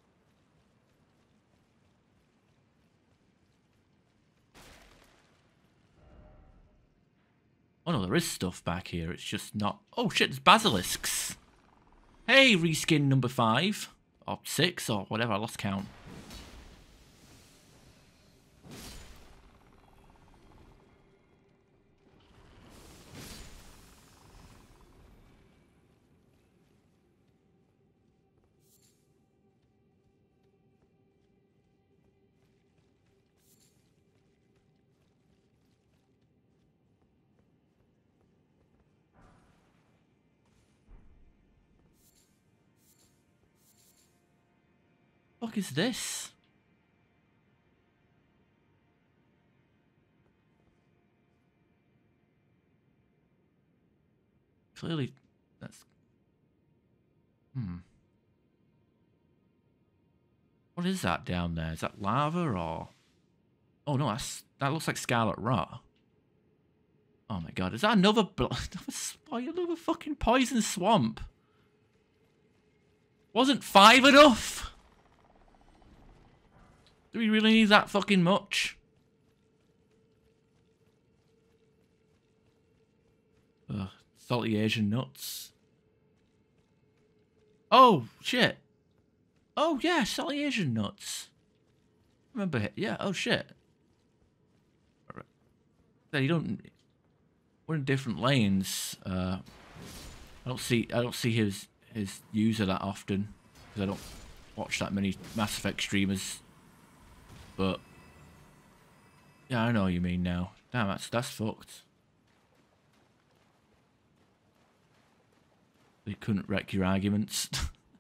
Oh no, there is stuff back here. It's just not... Oh shit, there's basilisks. Hey, reskin number five. Or six, or whatever, I lost count. What the fuck is this? Clearly, that's... Hmm. What is that down there? Is that lava or... Oh no, that's, that looks like Scarlet Rot. Oh my god, is that another... another, another fucking poison swamp? Wasn't five enough? Do we really need that fucking much? Ugh, salty Asian nuts. Oh, shit. Oh, yeah, salty Asian nuts. Remember, yeah, oh, shit. So you don't... We're in different lanes. Uh, I don't see I don't see his, his user that often. Because I don't watch that many Mass Effect streamers. But yeah, I know what you mean now. Damn, that's that's fucked. They couldn't wreck your arguments.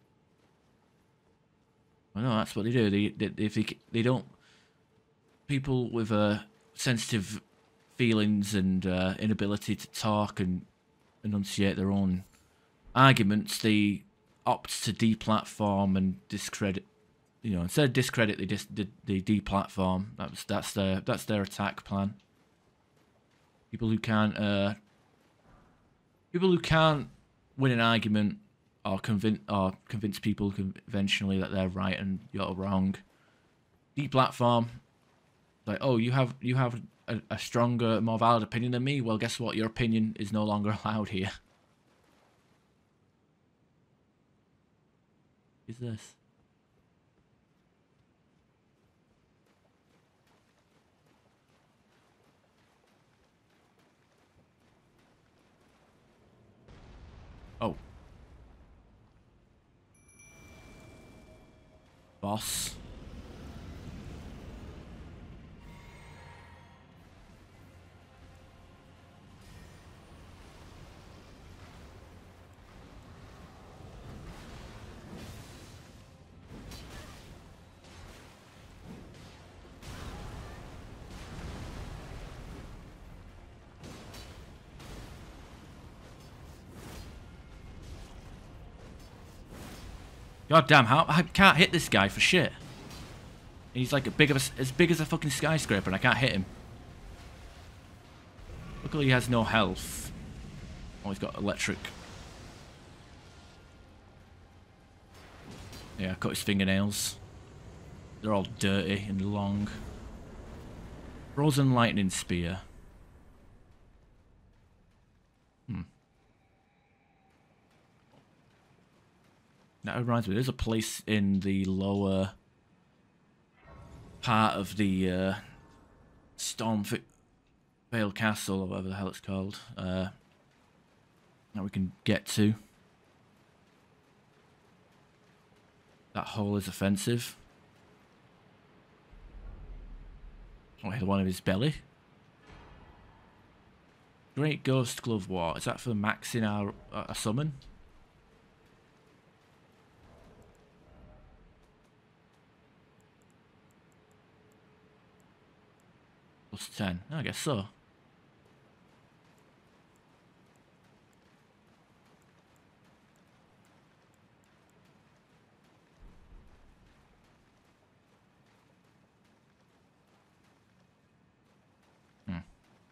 I know that's what they do. They, they if they they don't people with uh, sensitive feelings and uh, inability to talk and enunciate their own arguments, they opt to deplatform and discredit. You know, instead of discredit, they just dis they deplatform. That's that's their that's their attack plan. People who can't uh, people who can't win an argument or convince or convince people conventionally that they're right and you're wrong. Deplatform. Like, oh, you have you have a, a stronger, more valid opinion than me. Well, guess what? Your opinion is no longer allowed here. What is this? Oh. Boss. God damn, how I can't hit this guy for shit. He's like a big of a, as big as a fucking skyscraper and I can't hit him. Luckily he has no health. Oh, he's got electric. Yeah, cut his fingernails. They're all dirty and long. Frozen lightning spear. Hmm. That reminds me, there's a place in the lower part of the uh, Stormvale Castle, or whatever the hell it's called, uh, that we can get to. That hole is offensive. Oh, the one of his belly. Great Ghost Glove War. Is that for maxing our uh, a summon? Plus ten. I guess so. Hmm.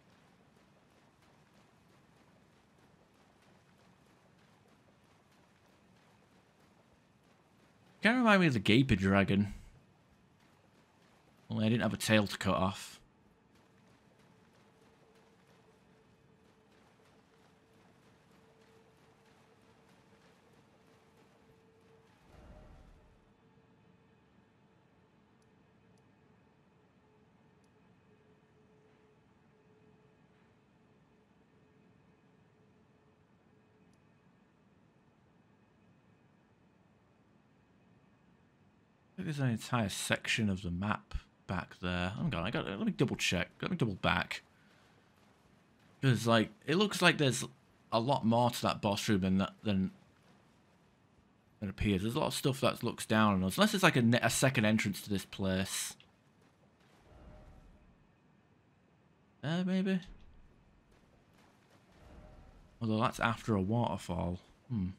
Kind of remind me of the Gaping Dragon. Only I didn't have a tail to cut off. I think there's an entire section of the map back there. Hang on, I got. Let me double check. Let me double back. Because like it looks like there's a lot more to that boss room than that than it appears. There's a lot of stuff that looks down on us. Unless it's like a, a second entrance to this place. Uh, maybe. Although that's after a waterfall. Hmm.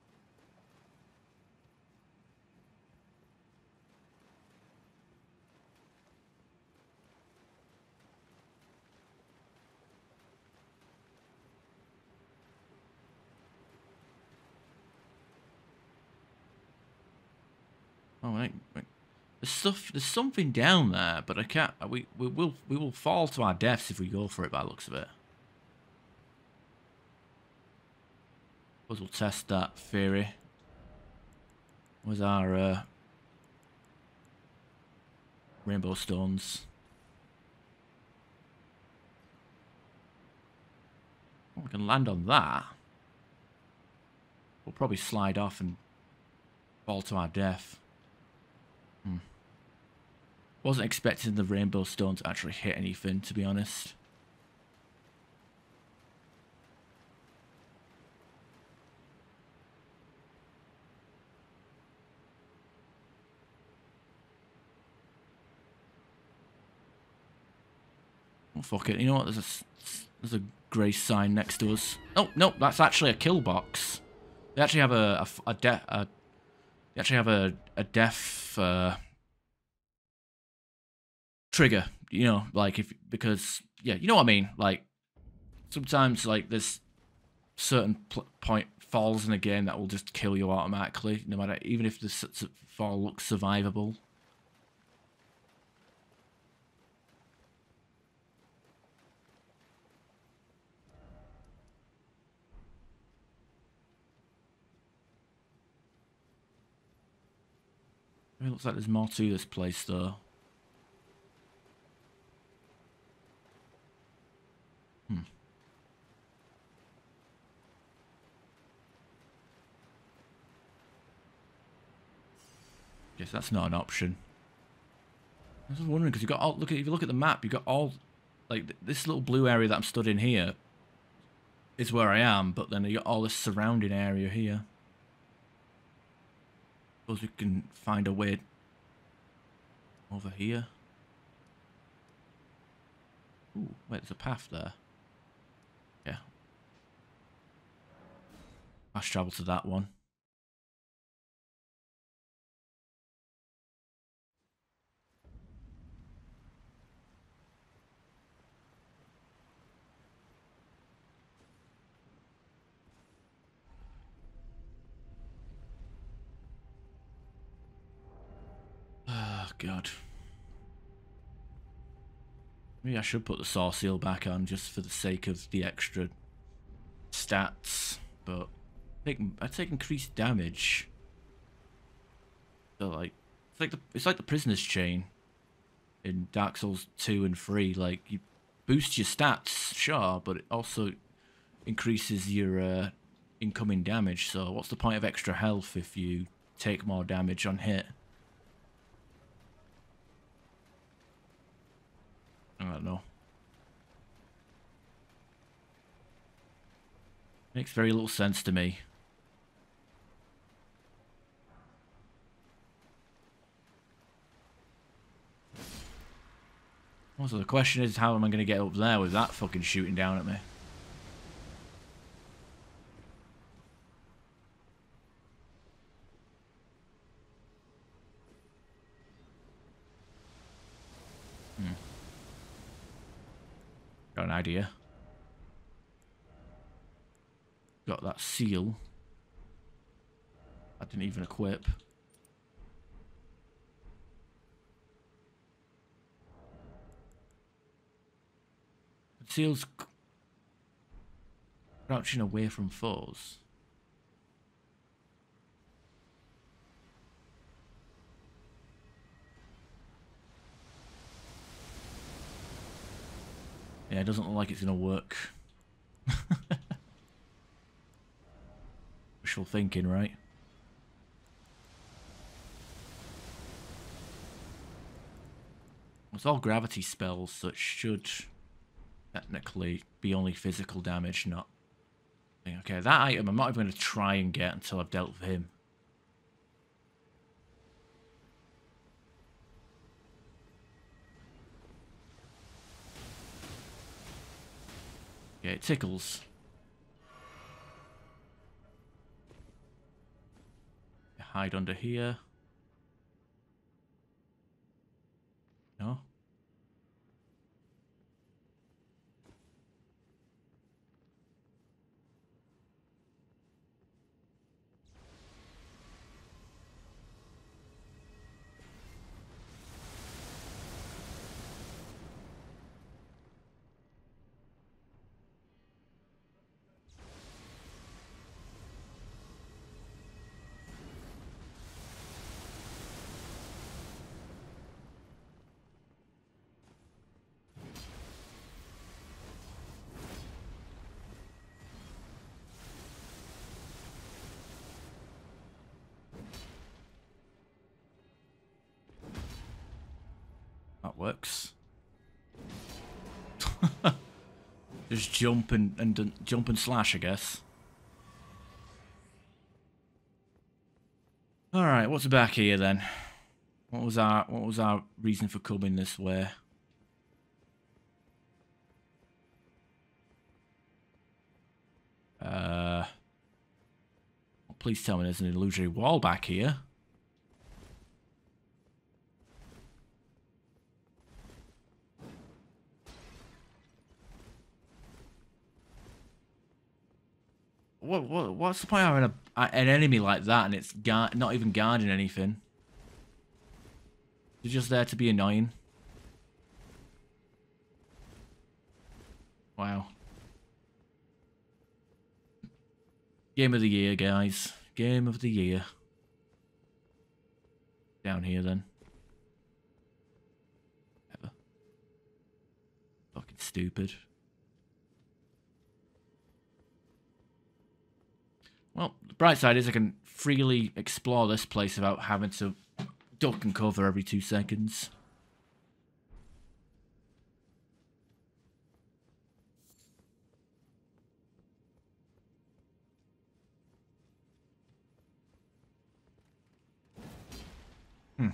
Oh wait, wait. There's stuff. There's something down there, but I can't. We we will we will fall to our deaths if we go for it. By the looks of it. Suppose we'll test that theory. Where's our uh, rainbow stones? Well, we can land on that. We'll probably slide off and fall to our death. Hmm. Wasn't expecting the rainbow stone to actually hit anything, to be honest. Oh, fuck it. You know what? There's a, there's a grace sign next to us. Oh, no, that's actually a kill box. They actually have a, a, a death... A, they actually have a, a death... Uh, trigger, you know, like if because yeah, you know what I mean. Like sometimes, like there's certain point falls in a game that will just kill you automatically, no matter even if the fall looks survivable. It looks like there's more to this place, though. Hmm. Guess that's not an option. I was wondering because you got all look at if you look at the map, you got all like th this little blue area that I'm stood in here is where I am, but then you got all this surrounding area here. Suppose we can find a way over here. Ooh, wait, there's a path there. Yeah. Fast travel to that one. Oh, God. Maybe I should put the Saw Seal back on just for the sake of the extra stats, but I take, I take increased damage. So like, it's like the it's like the Prisoner's Chain in Dark Souls two and three. Like you boost your stats, sure, but it also increases your uh, incoming damage. So what's the point of extra health if you take more damage on hit. I don't know. Makes very little sense to me. Also, the question is, how am I going to get up there with that fucking shooting down at me? Hmm. Got an idea. Got that seal. I didn't even equip. Seal's crouching away from foes. Yeah, it doesn't look like it's gonna work. Wishful thinking, right? It's all gravity spells, so it should technically be only physical damage, not... Okay, that item I'm not even going to try and get until I've dealt with him. Okay, it tickles. Hide under here. No? That works. Just jump and, and jump and slash, I guess. All right, what's back here then? What was our what was our reason for coming this way? Uh, please tell me there's an illusory wall back here. What, what, what's the point of having a, an enemy like that and it's gar not even guarding anything? It's just there to be annoying. Wow. Game of the year, guys. Game of the year. Down here, then. Ever. Fucking stupid. Well, the bright side is I can freely explore this place without having to duck and cover every two seconds. Hmm.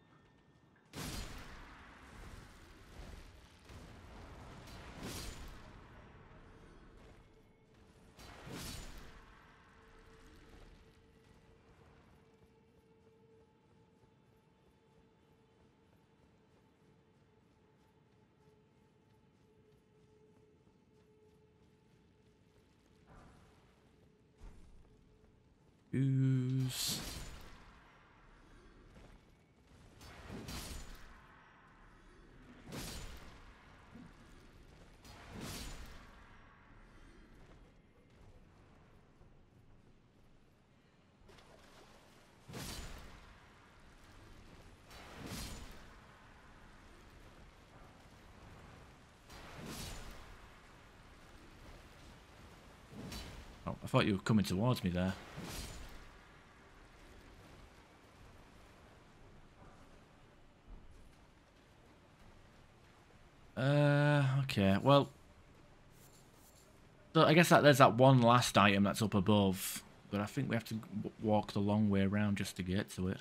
Ooze. Oh, I thought you were coming towards me there. Okay, well... So I guess that there's that one last item that's up above, but I think we have to walk the long way around just to get to it.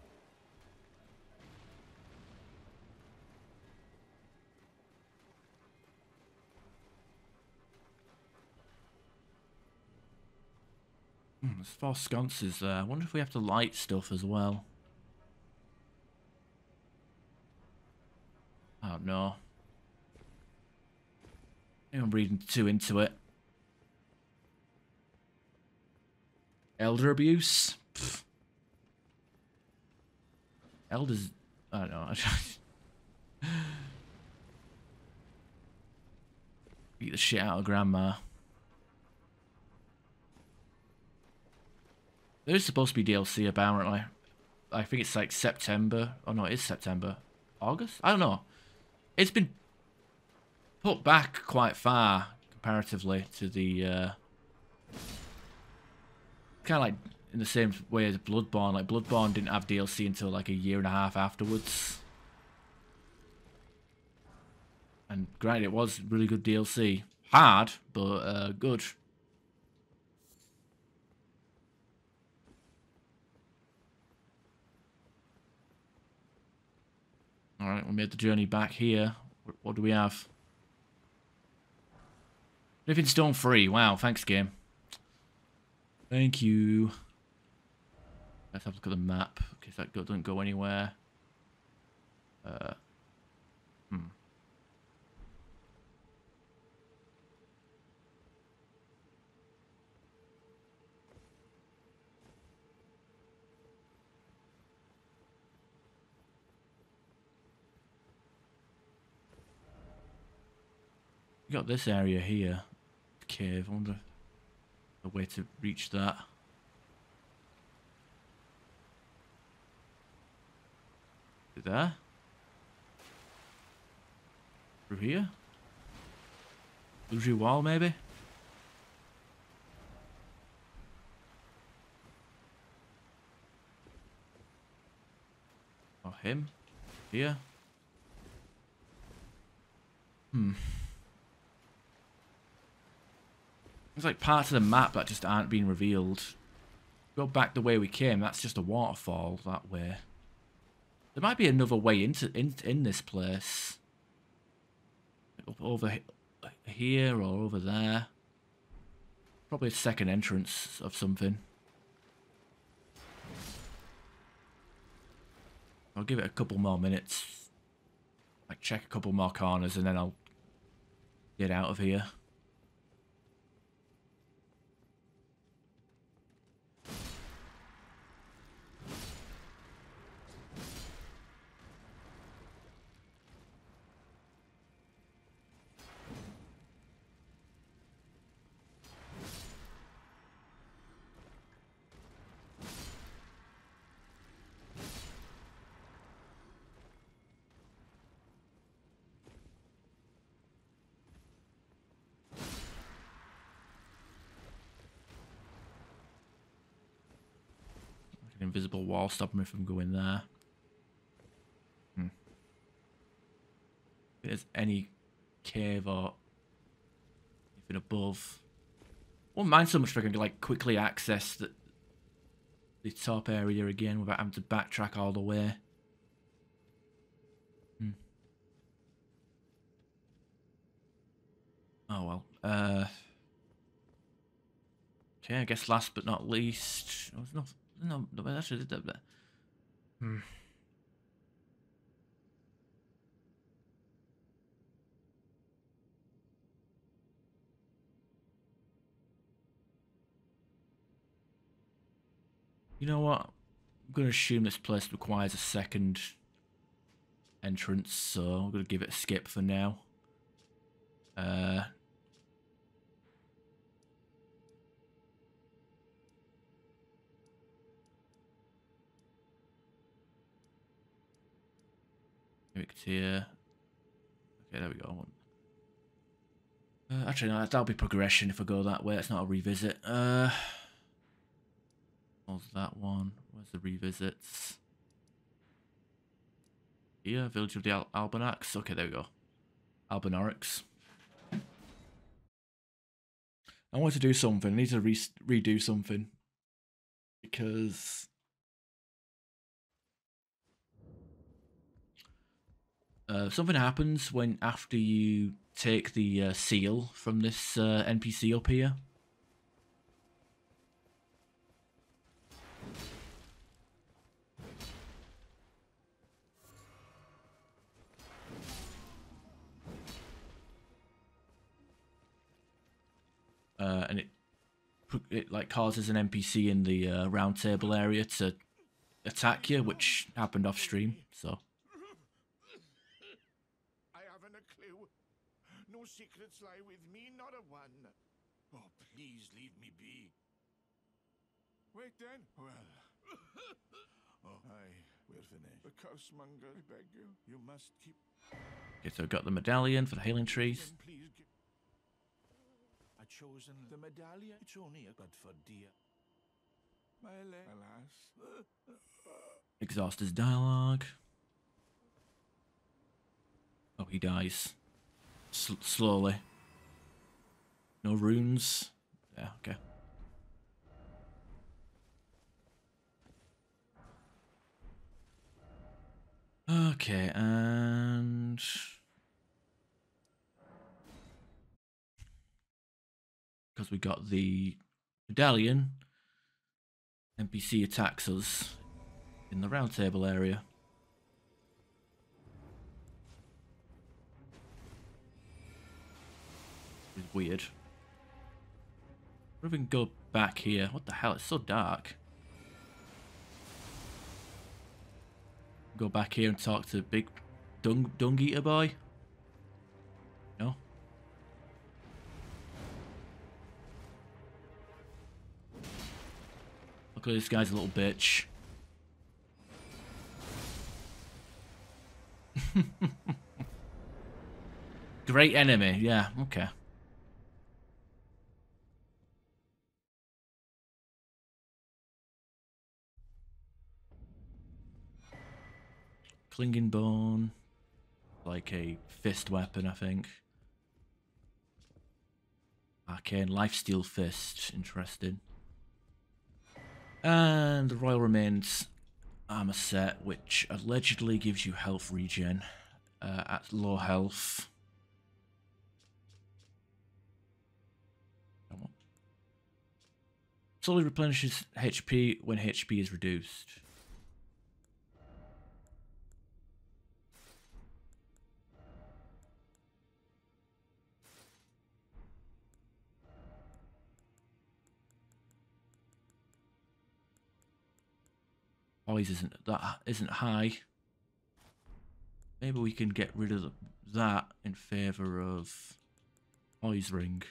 Hmm, there's four sconces there. I wonder if we have to light stuff as well. Oh no. Maybe I'm reading too into it. Elder abuse? Pfft. Elders... I don't know. Beat the shit out of Grandma. There's supposed to be D L C apparently. I think it's like September. Oh no, it is September. August? I don't know. It's been put back quite far comparatively to the... Uh, kind of like in the same way as Bloodborne. Like Bloodborne didn't have D L C until like a year and a half afterwards. And granted, it was really good D L C. Hard, but uh, good. Alright, we made the journey back here. What do we have? Living Stone free. Wow, thanks game. Thank you. Let's have a look at the map. Okay, so that doesn't go anywhere. Uh, hmm. We got this area here. Cave. I wonder the way to reach that. Is it there? Through here? Illusory wall, maybe? Or him? Here? Hmm. There's like parts of the map that just aren't being revealed. Go back the way we came, that's just a waterfall that way. There might be another way into in in this place. Up over here or over there. Probably a second entrance of something. I'll give it a couple more minutes. Like check a couple more corners and then I'll get out of here. Invisible wall stopping me from going there. Hmm. If there's any cave or anything above. I wouldn't mind so much if I could like quickly access the the top area again without having to backtrack all the way. Hmm. Oh well. Uh. Okay, I guess last but not least. Oh, there's no, no, no, actually did that. Hmm. You know what? I'm going to assume this place requires a second entrance, so I'm going to give it a skip for now. Uh... Here. Okay, there we go. Uh, actually, no, that'll be progression if I go that way. It's not a revisit. Uh, what's that one? Where's the revisits? Here, Village of the Al Albanax. Okay, there we go. Albanorics. I want to do something. I need to re redo something. Because... Uh, something happens when after you take the uh, seal from this uh, N P C up here. Uh, and it it like causes an N P C in the uh, round table area to attack you, which happened off stream. So I haven't a clue. No secrets lie with me, not a one. Oh, please leave me be. Wait then. Well. Oh, aye, we're finished. The cursemonger, I beg you. You must keep. Okay, so I've got the medallion for the healing trees. Please give. I chosen the medallion. It's only a good for dear. My leg. Alas. Exhaust his dialogue. Oh, he dies. S slowly. No runes. Yeah, okay. Okay, and... because we got the medallion, N P C attacks us in the round table area. It's weird. What if we can go back here? What the hell? It's so dark. Go back here and talk to big dung dung eater boy. No. Look at this guy's a little bitch. Great enemy, yeah, okay. Clinging bone, like a fist weapon, I think. Arcane lifesteal fist, interesting. And the Royal Remains armor set, which allegedly gives you health regen uh, at low health. Slowly replenishes H P when H P is reduced. Poise isn't that isn't high. Maybe we can get rid of that in favor of Poise ring.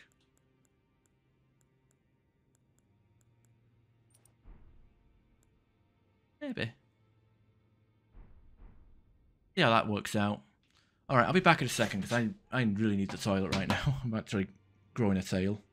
Maybe. Yeah, that works out. Alright, I'll be back in a second because I, I really need the toilet right now. I'm actually growing a tail.